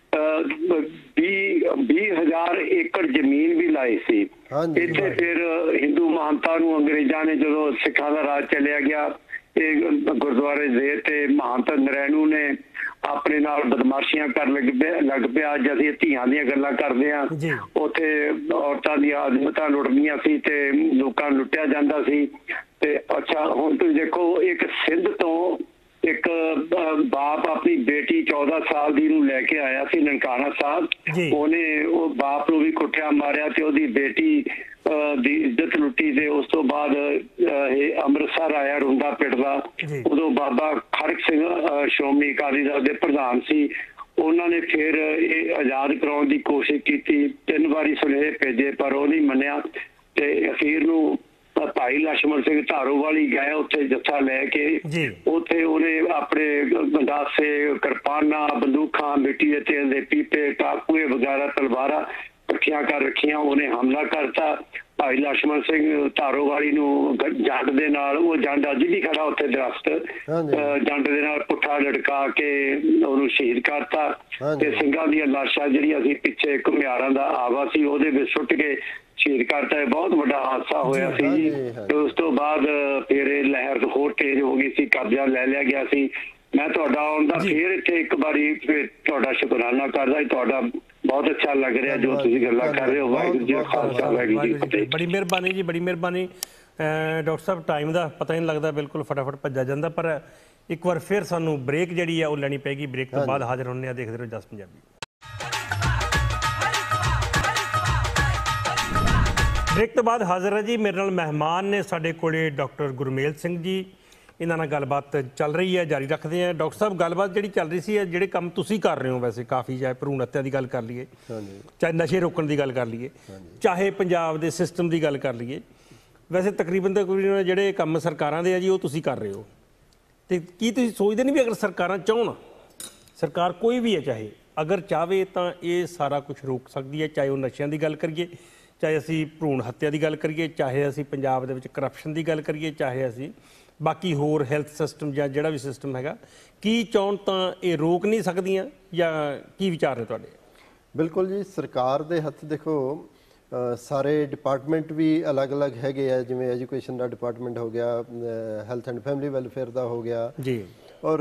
ਵੀਹ ਹਜ਼ਾਰ ਏਕੜ ਜ਼ਮੀਨ ਵੀ ਲਾਈ ਸੀ। ਇੱਥੇ ਫਿਰ ਹਿੰਦੂ ਮਹੰਤਾਂ ਨੂੰ ਅੰਗਰੇਜ਼ਾਂ ਨੇ ਜਦੋਂ ਸਿੱਖਾਂ ਦਾ ਰਾਜ ਚੱਲਿਆ ਗਿਆ, ਇਹ ਗੁਰਦੁਆਰੇ ਦੇ ਤੇ ਮਹੰਤ ਨਰੈਣੂ ਨੇ ਆਪਣੇ ਨਾਲ ਬਦਮਾਸ਼ੀਆਂ ਕਰਨ ਲੱਗ ਪਿਆ ਲੱਗ ਪਿਆ ਅੱਜ ਅਸੀਂ ਧੀਆਂ ਦੀਆਂ ਗੱਲਾਂ ਕਰਦੇ ਹਾਂ, ਉੱਥੇ ਔਰਤਾਂ ਦੀਆਂ ਆਦਮਤਾਂ ਲੁੱਟਦੀਆਂ ਸੀ ਤੇ ਲੋਕਾਂ ਨੂੰ ਲੁੱਟਿਆ ਜਾਂਦਾ ਸੀ। ਤੇ ਅੱਛਾ ਹੁਣ ਤੁਸੀਂ ਦੇਖੋ, ਇੱਕ ਸਿੰਧ ਤੋਂ ਇੱਕ ਬਾਪ ਆਪਣੀ ਬੇਟੀ ਚੌਦਾਂ ਸਾਲ ਦੀ ਨੂੰ ਲੈ ਕੇ ਆਇਆ ਸੀ ਨਨਕਾਣਾ ਸਾਹਿਬ, ਉਹਨੇ ਉਹ ਬਾਪ ਨੂੰ ਵੀ ਕੁੱਟਿਆ ਮਾਰਿਆ ਤੇ ਉਹਦੀ ਬੇਟੀ ਦੀ ਇੱਜ਼ਤ ਲੁੱਟੀ। ਤੇ ਉਸ ਤੋਂ ਬਾਅਦ ਇਹ ਅੰਮ੍ਰਿਤਸਰ ਆਇਆ ਰੋਂਦਾ ਪਿੱਟਦਾ, ਉਦੋਂ ਬਾਬਾ ਖੜਕ ਸਿੰਘ ਸ਼੍ਰੋਮਣੀ ਅਕਾਲੀ ਦਲ ਦੇ ਪ੍ਰਧਾਨ ਸੀ, ਉਹਨਾਂ ਨੇ ਫਿਰ ਇਹ ਆਜ਼ਾਦ ਕਰਾਉਣ ਦੀ ਕੋਸ਼ਿਸ਼ ਕੀਤੀ, ਤਿੰਨ ਵਾਰੀ ਸੁਨੇਹੇ ਭੇਜੇ ਪਰ ਉਹ ਨਹੀਂ ਮੰਨਿਆ। ਤੇ ਅਖੀਰ ਨੂੰ ਭਾਈ ਲਛਮਣ ਸਿੰਘ ਧਾਰੋਵਾਲੀ ਗਏ ਉੱਥੇ ਜੱਥਾ ਲੈ ਕੇ, ਉੱਥੇ ਉਹਨੇ ਆਪਣੇ ਗੰਡਾਸੇ, ਕਿਰਪਾਨਾਂ, ਬੰਦੂਕਾਂ, ਮਿੱਟੀ ਦੇ ਤੇਲ ਦੇ ਪੀਪੇ, ਟਾਕੂਏ ਵਗੈਰਾ ਤਲਵਾਰਾਂ ਇਕੱਠੀਆਂ ਕਰ ਰੱਖੀਆਂ, ਉਹਨੇ ਹਮਲਾ ਕਰਤਾ। ਭਾਈ ਲਛਮਣ ਸਿੰਘ ਧਾਰੋਵਾਲੀ ਨੂੰ ਜੰਡ ਦੇ ਨਾਲ, ਉਹ ਜੰਡ ਅੱਜ ਵੀ ਖੜਾ ਉੱਥੇ ਦਰਖਤ, ਜੰਡ ਦੇ ਨਾਲ ਪੁੱਠਾ ਲਟਕਾ ਕੇ ਉਹਨੂੰ ਸ਼ਹੀਦ ਕਰਤਾ। ਤੇ ਸਿੰਘਾਂ ਦੀਆਂ ਲਾਸ਼ਾਂ ਜਿਹੜੀਆਂ ਸੀ ਪਿੱਛੇ ਘੁਮਿਆਰਾਂ ਦਾ ਆਵਾ ਸੀ ਉਹਦੇ ਵਿੱਚ ਸੁੱਟ ਕੇ ਸ਼ਹੀਦ ਕਰਤਾ। ਬਹੁਤ ਵੱਡਾ ਹਾਦਸਾ ਹੋਇਆ ਸੀ ਜੀ। ਤੇ ਉਸ ਤੋਂ ਬਾਅਦ ਫਿਰ ਇਹ ਲਹਿਰ ਹੋਰ ਤੇਜ਼ ਹੋ ਗਈ ਸੀ, ਕਬਜ਼ਾ ਲੈ ਲਿਆ ਗਿਆ ਸੀ। ਮੈਂ ਤੁਹਾਡਾ ਆਉਣ ਦਾ ਫਿਰ ਇੱਥੇ ਇੱਕ ਵਾਰੀ ਤੁਹਾਡਾ ਸ਼ੁਕਰਾਨਾ ਕਰਦਾ, ਤੁਹਾਡਾ ਬਹੁਤ ਅੱਛਾ ਲੱਗ ਰਿਹਾ ਜੋ ਤੁਸੀਂ ਗੱਲਾਂ ਕਰ ਰਹੇ ਹੋ। ਵਾਹਿਗੁਰੂ ਜੀ ਕਾ ਖਾਲਸਾ, ਵਾਹਿਗੁਰੂ ਜੀ ਕੀ ਫਤਿਹ। ਬੜੀ ਮਿਹਰਬਾਨੀ ਜੀ, ਬੜੀ ਮਿਹਰਬਾਨੀ ਡਾਕਟਰ ਸਾਹਿਬ। ਟਾਈਮ ਦਾ ਪਤਾ ਹੀ ਨਹੀਂ ਲੱਗਦਾ, ਬਿਲਕੁਲ ਫਟਾਫਟ ਭੱਜਿਆ ਜਾਂਦਾ, ਪਰ ਇੱਕ ਵਾਰ ਫਿਰ ਸਾਨੂੰ ਬ੍ਰੇਕ ਜਿਹੜੀ ਆ ਉਹ ਲੈਣੀ ਪਏਗੀ। ਬ੍ਰੇਕ ਤੋਂ ਬਾਅਦ ਹਾਜ਼ਰ ਹੁੰਦੇ ਆ। ਦੇਖਦੇ ਰਹੋ ਜਸ ਪੰਜਾਬੀ। ਬ੍ਰੇਕ ਤੋਂ ਬਾਅਦ ਹਾਜ਼ਰ ਹੈ ਜੀ। ਮੇਰੇ ਨਾਲ ਮਹਿਮਾਨ ਨੇ ਸਾਡੇ ਕੋਲੇ ਡਾਕਟਰ ਗੁਰਮੇਲ ਸਿੰਘ ਜੀ, ਇਹਨਾਂ ਨਾਲ ਗੱਲਬਾਤ ਚੱਲ ਰਹੀ ਹੈ, ਜਾਰੀ ਰੱਖਦੇ ਹਾਂ। ਡਾਕਟਰ ਸਾਹਿਬ, ਗੱਲਬਾਤ ਜਿਹੜੀ ਚੱਲ ਰਹੀ ਸੀ, ਜਿਹੜੇ ਕੰਮ ਤੁਸੀਂ ਕਰ ਰਹੇ ਹੋ ਵੈਸੇ ਕਾਫੀ, ਚਾਹੇ ਭਰੂਣ ਹੱਤਿਆ ਦੀ ਗੱਲ ਕਰ ਲਈਏ, ਚਾਹੇ ਨਸ਼ੇ ਰੋਕਣ ਦੀ ਗੱਲ ਕਰ ਲਈਏ, ਚਾਹੇ ਪੰਜਾਬ ਦੇ ਸਿਸਟਮ ਦੀ ਗੱਲ ਕਰ ਲਈਏ, ਵੈਸੇ ਤਕਰੀਬਨ ਤਕਰੀਬਨ ਜਿਹੜੇ ਕੰਮ ਸਰਕਾਰਾਂ ਦੇ ਆ ਜੀ ਉਹ ਤੁਸੀਂ ਕਰ ਰਹੇ ਹੋ। ਤੇ ਕੀ ਤੁਸੀਂ ਸੋਚਦੇ ਨਹੀਂ ਵੀ ਅਗਰ ਸਰਕਾਰਾਂ ਚਾਹਣ, ਸਰਕਾਰ ਕੋਈ ਵੀ ਹੈ ਚਾਹੇ, ਅਗਰ ਚਾਹਵੇ ਤਾਂ ਇਹ ਸਾਰਾ ਕੁਝ ਰੋਕ ਸਕਦੀ ਹੈ? ਚਾਹੇ ਉਹ ਨਸ਼ਿਆਂ ਦੀ ਗੱਲ ਕਰੀਏ, ਚਾਹੇ ਅਸੀਂ ਭਰੂਣ ਹੱਤਿਆ ਦੀ ਗੱਲ ਕਰੀਏ, ਚਾਹੇ ਅਸੀਂ ਪੰਜਾਬ ਦੇ ਵਿੱਚ ਕਰਪਸ਼ਨ ਦੀ ਗੱਲ ਕਰੀਏ, ਚਾਹੇ ਅਸੀਂ ਬਾਕੀ ਹੋਰ ਹੈਲਥ ਸਿਸਟਮ ਜਾਂ ਜਿਹੜਾ ਵੀ ਸਿਸਟਮ ਹੈਗਾ, ਕੀ ਚਾਹੁਣ ਤਾਂ ਇਹ ਰੋਕ ਨਹੀਂ ਸਕਦੀਆਂ ਜਾਂ ਕੀ ਵਿਚਾਰ ਨੇ ਤੁਹਾਡੇ? ਬਿਲਕੁਲ ਜੀ, ਸਰਕਾਰ ਦੇ ਹੱਥ ਦੇਖੋ ਸਾਰੇ ਡਿਪਾਰਟਮੈਂਟ ਵੀ ਅਲੱਗ-ਅਲੱਗ ਹੈਗੇ ਆ, ਜਿਵੇਂ ਐਜੂਕੇਸ਼ਨ ਦਾ ਡਿਪਾਰਟਮੈਂਟ ਹੋ ਗਿਆ, ਹੈਲਥ ਐਂਡ ਫੈਮਿਲੀ ਵੈਲਫੇਅਰ ਦਾ ਹੋ ਗਿਆ ਜੀ, ਔਰ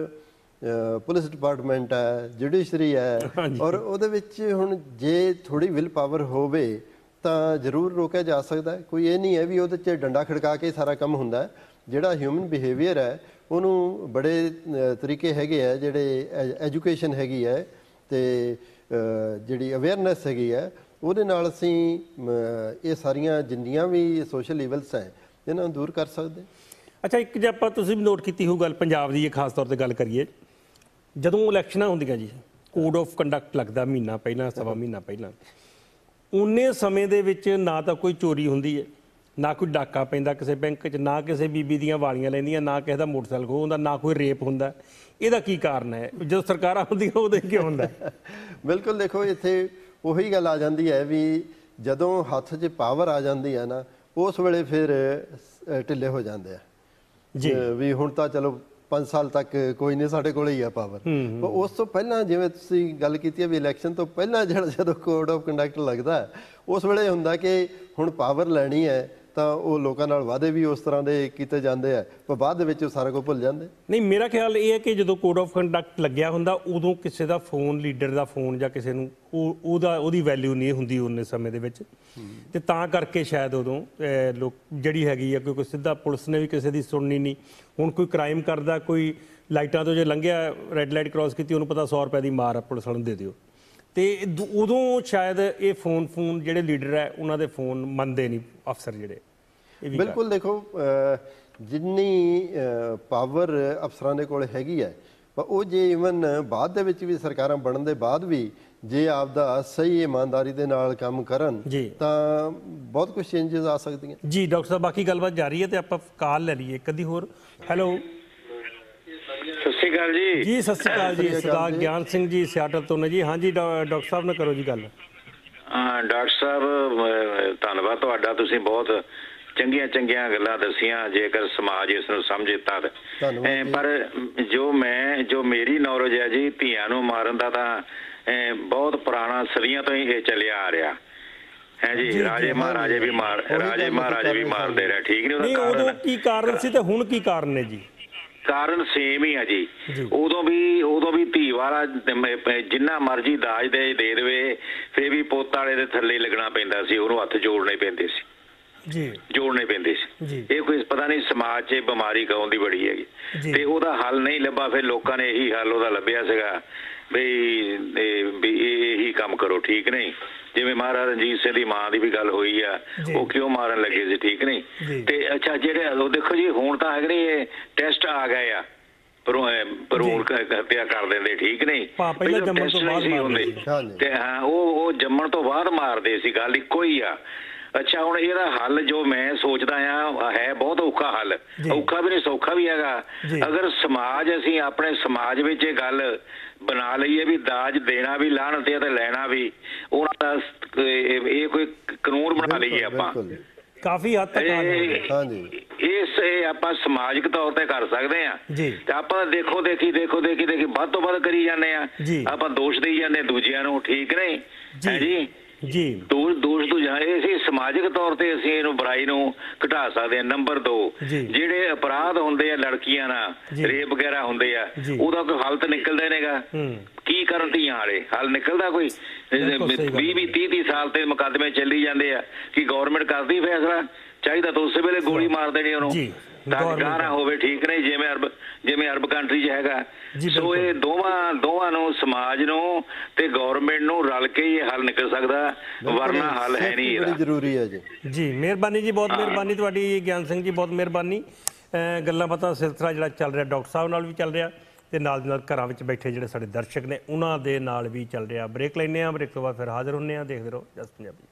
ਪੁਲਿਸ ਡਿਪਾਰਟਮੈਂਟ ਹੈ, ਜੁਡੀਸ਼ਰੀ ਹੈ, ਔਰ ਉਹਦੇ ਵਿੱਚ ਹੁਣ ਜੇ ਥੋੜੀ ਵਿਲ ਪਾਵਰ ਹੋਵੇ ਤਾਂ ਜ਼ਰੂਰ ਰੋਕਿਆ ਜਾ ਸਕਦਾ। ਕੋਈ ਇਹ ਨਹੀਂ ਹੈ ਵੀ ਉਹਦੇ 'ਚ ਡੰਡਾ ਖੜਕਾ ਕੇ ਸਾਰਾ ਕੰਮ ਹੁੰਦਾ। ਜਿਹੜਾ ਹਿਊਮਨ ਬਿਹੇਵੀਅਰ ਹੈ ਉਹਨੂੰ ਬੜੇ ਤਰੀਕੇ ਹੈਗੇ ਆ, ਜਿਹੜੇ ਐਜੂਕੇਸ਼ਨ ਹੈਗੀ ਹੈ ਅਤੇ ਜਿਹੜੀ ਅਵੇਅਰਨੈਸ ਹੈਗੀ ਹੈ, ਉਹਦੇ ਨਾਲ ਅਸੀਂ ਇਹ ਸਾਰੀਆਂ ਜਿੰਨੀਆਂ ਵੀ ਸੋਸ਼ਲ ਈਵਲਸ ਹੈ ਇਹਨਾਂ ਨੂੰ ਦੂਰ ਕਰ ਸਕਦੇ। ਅੱਛਾ, ਇੱਕ ਜੇ ਆਪਾਂ ਤੁਸੀਂ ਵੀ ਨੋਟ ਕੀਤੀ ਹੋਊ ਗੱਲ ਪੰਜਾਬ ਦੀ, ਖਾਸ ਤੌਰ 'ਤੇ ਗੱਲ ਕਰੀਏ, ਜਦੋਂ ਇਲੈਕਸ਼ਨਾਂ ਹੁੰਦੀਆਂ ਜੀ, ਕੋਡ ਆਫ ਕੰਡਕਟ ਲੱਗਦਾ ਮਹੀਨਾ ਪਹਿਲਾਂ, ਸਵਾ ਮਹੀਨਾ ਪਹਿਲਾਂ, ਉਨੇ ਸਮੇਂ ਦੇ ਵਿੱਚ ਨਾ ਤਾਂ ਕੋਈ ਚੋਰੀ ਹੁੰਦੀ ਹੈ, ਨਾ ਕੋਈ ਡਾਕਾ ਪੈਂਦਾ ਕਿਸੇ ਬੈਂਕ 'ਚ, ਨਾ ਕਿਸੇ ਬੀਬੀ ਦੀਆਂ ਵਾਲੀਆਂ ਲੈਂਦੀਆਂ, ਨਾ ਕਿਸੇ ਦਾ ਮੋਟਰਸਾਈਕਲ ਖੋਹ ਹੁੰਦਾ, ਨਾ ਕੋਈ ਰੇਪ ਹੁੰਦਾ। ਇਹਦਾ ਕੀ ਕਾਰਨ ਹੈ? ਜਦੋਂ ਸਰਕਾਰਾਂ ਹੁੰਦੀਆਂ ਉਦੋਂ ਕਿਉਂ ਹੁੰਦਾ? ਬਿਲਕੁਲ, ਦੇਖੋ ਇੱਥੇ ਉਹੀ ਗੱਲ ਆ ਜਾਂਦੀ ਹੈ ਵੀ ਜਦੋਂ ਹੱਥ 'ਚ ਪਾਵਰ ਆ ਜਾਂਦੀ ਹੈ ਨਾ, ਉਸ ਵੇਲੇ ਫਿਰ ਢਿੱਲੇ ਹੋ ਜਾਂਦੇ ਆ ਜੀ, ਵੀ ਹੁਣ ਤਾਂ ਚਲੋ ਪੰਜ ਸਾਲ ਤੱਕ ਕੋਈ ਨਹੀਂ, ਸਾਡੇ ਕੋਲ ਹੀ ਆ ਪਾਵਰ। ਪਰ ਉਸ ਤੋਂ ਪਹਿਲਾਂ ਜਿਵੇਂ ਤੁਸੀਂ ਗੱਲ ਕੀਤੀ ਹੈ ਵੀ ਇਲੈਕਸ਼ਨ ਤੋਂ ਪਹਿਲਾਂ ਜਿਹੜਾ ਜਦੋਂ ਕੋਡ ਆਫ ਕੰਡਕਟ ਲੱਗਦਾ, ਉਸ ਵੇਲੇ ਹੁੰਦਾ ਕਿ ਹੁਣ ਪਾਵਰ ਲੈਣੀ ਹੈ ਤਾਂ ਉਹ ਲੋਕਾਂ ਨਾਲ ਵਾਅਦੇ ਵੀ ਉਸ ਤਰ੍ਹਾਂ ਦੇ ਕੀਤੇ ਜਾਂਦੇ ਆ, ਪਰ ਬਾਅਦ ਦੇ ਵਿੱਚ ਉਹ ਸਾਰਾ ਕੁਝ ਭੁੱਲ ਜਾਂਦੇ। ਨਹੀਂ, ਮੇਰਾ ਖਿਆਲ ਇਹ ਹੈ ਕਿ ਜਦੋਂ ਕੋਡ ਆਫ ਕੰਡਕਟ ਲੱਗਿਆ ਹੁੰਦਾ ਉਦੋਂ ਕਿਸੇ ਦਾ ਫੋਨ, ਲੀਡਰ ਦਾ ਫੋਨ ਜਾਂ ਕਿਸੇ ਨੂੰ ਉਹ ਉਹਦਾ ਉਹਦੀ ਵੈਲਿਊ ਨਹੀਂ ਹੁੰਦੀ ਉਹਨੇ ਸਮੇਂ ਦੇ ਵਿੱਚ, ਅਤੇ ਤਾਂ ਕਰਕੇ ਸ਼ਾਇਦ ਉਦੋਂ ਲੋਕ ਜਿਹੜੀ ਹੈਗੀ ਆ, ਕਿਉਂਕਿ ਸਿੱਧਾ ਪੁਲਿਸ ਨੇ ਵੀ ਕਿਸੇ ਦੀ ਸੁਣਨੀ ਨਹੀਂ। ਹੁਣ ਕੋਈ ਕ੍ਰਾਈਮ ਕਰਦਾ, ਕੋਈ ਲਾਈਟਾਂ ਤੋਂ ਜੇ ਲੰਘਿਆ, ਰੈੱਡ ਲਾਈਟ ਕ੍ਰਾਸ ਕੀਤੀ, ਉਹਨੂੰ ਪਤਾ ਸੌ ਰੁਪਏ ਦੀ ਮਾਰ ਪੁਲਿਸ ਵਾਲੇ ਨੂੰ ਦੇ ਦਿਓ, ਅਤੇ ਉਦੋਂ ਸ਼ਾਇਦ ਇਹ ਫੋਨ ਫੋਨ ਜਿਹੜੇ ਲੀਡਰ ਹੈ ਉਹਨਾਂ ਦੇ ਫੋਨ ਮੰਨਦੇ ਨਹੀਂ ਅਫਸਰ ਜਿਹੜੇ। ਬਿਲਕੁਲ, ਦੇਖੋ ਜਿੰਨੀ ਪਾਵਰ ਅਫਸਰਾਂ ਦੇ ਕੋਲ ਹੈਗੀ ਹੈ, ਪਰ ਉਹ ਜੇ ਈਵਨ ਬਾਅਦ ਦੇ ਵਿੱਚ ਵੀ ਸਰਕਾਰਾਂ ਬਣਨ ਦੇ ਬਾਅਦ ਵੀ ਜੇ ਆਪਦਾ ਸਹੀ ਇਮਾਨਦਾਰੀ ਦੇ ਨਾਲ ਕੰਮ ਕਰਨ ਤਾਂ ਬਹੁਤ ਕੁਝ ਚੇਂਜਸ ਆ ਸਕਦੀਆਂ ਜੀ। ਡਾਕਟਰ ਸਾਹਿਬ, ਬਾਕੀ ਗੱਲਬਾਤ ਜਾਰੀ ਹੈ ਤੇ ਆਪਾਂ ਕਾਲ ਲੈ ਲਈਏ ਕਦੀ ਹੋਰ। ਹੈਲੋ, ਸਤਿ ਸ਼੍ਰੀ ਅਕਾਲ ਜੀ। ਜੀ ਸਤਿ ਸ਼੍ਰੀ ਅਕਾਲ ਜੀ, ਸਰਦਾਰ ਗਿਆਨ ਸਿੰਘ ਜੀ ਸਿਆਟਲ ਤੋਂ ਨੇ ਜੀ। ਹਾਂਜੀ ਡਾਕਟਰ ਸਾਹਿਬ ਨਾਲ ਕਰੋ ਜੀ ਗੱਲ। ਹਾਂ ਡਾਕਟਰ ਸਾਹਿਬ, ਧੰਨਵਾਦ ਤੁਹਾਡਾ, ਤੁਸੀਂ ਬਹੁਤ ਚੰਗੀਆਂ ਚੰਗੀਆਂ ਗੱਲਾਂ ਦੱਸੀਆਂ। ਜੇਕਰ ਸਮਾਜ ਇਸ ਨੂੰ ਸਮਝੇ ਤਦ। ਪਰ ਜੋ ਮੈਂ ਜੋ ਮੇਰੀ ਨੌਲੇਜ ਹੈ ਜੀ, ਧੀਆਂ ਨੂੰ ਮਾਰਨ ਦਾ ਤਾਂ ਬਹੁਤ ਪੁਰਾਣਾ ਸਦੀਆਂ ਤੋਂ ਹੀ ਇਹ ਚੱਲਿਆ ਆ ਰਿਹਾ ਹੈ ਜੀ। ਰਾਜੇ ਮਹਾਰਾਜੇ ਵੀ ਮਾਰ ਰਾਜੇ ਮਹਾਰਾਜੇ ਵੀ ਮਾਰਦੇ ਰਹੇ, ਠੀਕ ਨਹੀਂ? ਨਹੀਂ, ਉਦੋਂ ਕੀ ਕਾਰਨ ਸੀ ਤੇ ਹੁਣ ਕੀ ਕਾਰਨ ਨੇ ਜੀ? ਕਾਰਨ ਸੇਮ ਹੀ ਆ ਜੀ। ਉਦੋਂ ਵੀ ਉਦੋਂ ਵੀ ਧੀ ਵਾਲਾ ਜਿੰਨਾ ਮਰਜ਼ੀ ਦਾਜ ਦੇ ਦੇ ਦੇਵੇ, ਫਿਰ ਵੀ ਪੁੱਤ ਵਾਲੇ ਦੇ ਥੱਲੇ ਲੱਗਣਾ ਪੈਂਦਾ ਸੀ, ਉਹਨੂੰ ਹੱਥ ਜੋੜਨੇ ਪੈਂਦੇ ਸੀ ਜੀ, ਜੋੜਨੇ ਪੈਂਦੇ ਸੀ। ਇਹ ਕੋਈ ਪਤਾ ਨਹੀਂ ਸਮਾਜ 'ਚ ਬਿਮਾਰੀ ਕੌਣ ਦੀ ਬੜੀ ਹੈਗੀ, ਤੇ ਉਹਦਾ ਹੱਲ ਨਹੀਂ ਲੱਭਾ। ਫਿਰ ਲੋਕਾਂ ਨੇ ਇਹੀ ਹੱਲ ਉਹਦਾ ਲੱਭਿਆ ਸੀਗਾ ਬਈ ਵੀ ਇਹੀ ਕੰਮ ਕਰੋ, ਠੀਕ ਨਹੀਂ? ਜਿਵੇਂ ਮਹਾਰਾਜਾ ਰਣਜੀਤ ਸਿੰਘ ਦੀ ਮਾਂ ਦੀ ਵੀ ਗੱਲ ਹੋਈ ਆ, ਉਹ ਕਿਉਂ ਮਾਰਨ ਲੱਗੇ ਸੀ, ਠੀਕ ਨਹੀਂ? ਤੇ ਅੱਛਾ, ਜਿਹੜੇ ਉਹ ਦੇਖੋ ਜੀ ਹੁਣ ਤਾਂ ਹੈਗੇ ਇਹ ਟੈਸਟ ਆ ਗਏ ਆ, ਭਰੂਣ ਹੱਤਿਆ ਕਰ ਦਿੰਦੇ, ਠੀਕ ਨਹੀਂ? ਟੈਸਟ ਨਹੀਂ ਸੀ ਹੁੰਦੇ, ਤੇ ਹਾਂ ਉਹ ਉਹ ਜੰਮਣ ਤੋਂ ਬਾਅਦ ਮਾਰਦੇ ਸੀ, ਗੱਲ ਇੱਕੋ ਹੀ ਆ। ਅੱਛਾ, ਹੁਣ ਇਹਦਾ ਹੱਲ ਜੋ ਮੈਂ ਸੋਚਦਾ ਆ ਹੈ ਬਹੁਤ ਔਖਾ ਹੱਲ, ਔਖਾ ਵੀ ਨਹੀਂ ਸੌਖਾ ਵੀ ਹੈਗਾ। ਅਗਰ ਸਮਾਜ ਅਸੀਂ ਆਪਣੇ ਸਮਾਜ ਵਿੱਚ ਇਹ ਗੱਲ ਬਣਾ ਲਈਏ ਵੀ ਦਾਜ ਦੇਣਾ ਵੀ ਲਾਹਨਤ ਹੈ ਤੇ ਲੈਣਾ ਵੀ, ਉਹਨਾਂ ਦਾ ਇਹ ਕੋਈ ਕਾਨੂੰਨ ਬਣਾ ਲਈਏ ਆਪਾਂ, ਕਾਫੀ ਹੱਦ ਤੱਕ ਇਸ ਇਹ ਆਪਾਂ ਸਮਾਜਿਕ ਤੌਰ ਤੇ ਕਰ ਸਕਦੇ ਆ। ਤੇ ਆਪਾਂ ਦੇਖੋ ਦੇਖੀ ਦੇਖੋ ਦੇਖੀ ਦੇਖੀ ਵੱਧ ਤੋਂ ਵੱਧ ਕਰੀ ਜਾਂਦੇ ਆ, ਆਪਾਂ ਦੋਸ਼ ਦੇਈ ਜਾਂਦੇ ਦੂਜਿਆਂ ਨੂੰ, ਠੀਕ ਨਹੀਂ ਹੈ ਜੀ? ਜੀ ਦੋਸ਼ ਦੋਸ਼ ਤੋਂ ਜਾਂ ਇਹ ਅਸੀਂ ਸਮਾਜਿਕ ਤੌਰ ਤੇ ਅਸੀਂ ਇਹਨੂੰ ਬੁਰਾਈ ਨੂੰ ਘਟਾ ਸਕਦੇ ਹਾਂ। ਨੰਬਰ ਦੋ, ਜਿਹੜੇ ਅਪਰਾਧ ਹੁੰਦੇ ਆ ਲੜਕੀਆਂ ਨਾਲ, ਰੇਪ ਵਗੈਰਾ ਹੁੰਦੇ ਆ, ਉਹਦਾ ਕੋਈ ਹੱਲ ਤਾਂ ਨਿਕਲਦਾ ਨਹੀਂਗਾ। ਕੀ ਕਰਨ ਧੀਆਂ ਵਾਲੇ, ਹੱਲ ਨਿਕਲਦਾ ਕੋਈ? ਵੀਹ ਵੀਹ ਤੀਹ ਤੀਹ ਸਾਲ ਤੇ ਮੁਕੱਦਮੇ ਚੱਲੀ ਜਾਂਦੇ ਆ, ਕੀ ਗੌਰਮੈਂਟ ਕਰਦੀ ਫੈਸਲਾ? ਚਾਹੀਦਾ ਤਾਂ ਉਸੇ ਵੇਲੇ ਗੋਲੀ ਮਾਰ ਦੇਣੀ ਉਹਨੂੰ, ਤਾਂ ਗਾਣਾ ਹੋਵੇ, ਠੀਕ ਨਹੀਂ? ਜਿਵੇਂ ਅਰਬ ਜਿਵੇਂ ਅਰਬ ਕੰਟਰੀ 'ਚ ਹੈਗਾ। ਸੋ ਇਹ ਦੋਵਾਂ ਦੋਵਾਂ ਨੂੰ, ਸਮਾਜ ਨੂੰ ਤੇ ਗੌਰਮੈਂਟ ਨੂੰ ਰਲ ਕੇ ਇਹ ਹੱਲ ਨਿਕਲ ਸਕਦਾ, ਵਰਨਾ ਹੱਲ ਹੈ ਨਹੀਂ ਇਹਦਾ। ਜ਼ਰੂਰੀ ਹੈ ਜੀ। ਜੀ ਮਿਹਰਬਾਨੀ ਜੀ, ਬਹੁਤ ਮਿਹਰਬਾਨੀ ਤੁਹਾਡੀ ਗਿਆਨ ਸਿੰਘ ਜੀ, ਬਹੁਤ ਮਿਹਰਬਾਨੀ। ਗੱਲਾਂ ਬਾਤਾਂ ਸਿਲਸਿਲਾ ਜਿਹੜਾ ਚੱਲ ਰਿਹਾ ਡਾਕਟਰ ਸਾਹਿਬ ਨਾਲ ਵੀ ਚੱਲ ਰਿਹਾ, ਤੇ ਨਾਲ ਦੀ ਨਾਲ ਘਰਾਂ ਵਿੱਚ ਬੈਠੇ ਜਿਹੜੇ ਸਾਡੇ ਦਰਸ਼ਕ ਨੇ ਉਹਨਾਂ ਦੇ ਨਾਲ ਵੀ ਚੱਲ ਰਿਹਾ। ਬ੍ਰੇਕ ਲੈਂਦੇ ਹਾਂ, ਬ੍ਰੇਕ ਤੋਂ ਬਾਅਦ ਫਿਰ ਹਾਜ਼ਰ ਹੁੰਦੇ ਹਾਂ। ਦੇਖਦੇ ਰਹੋ ਜਸ ਪੰਜਾਬੀ।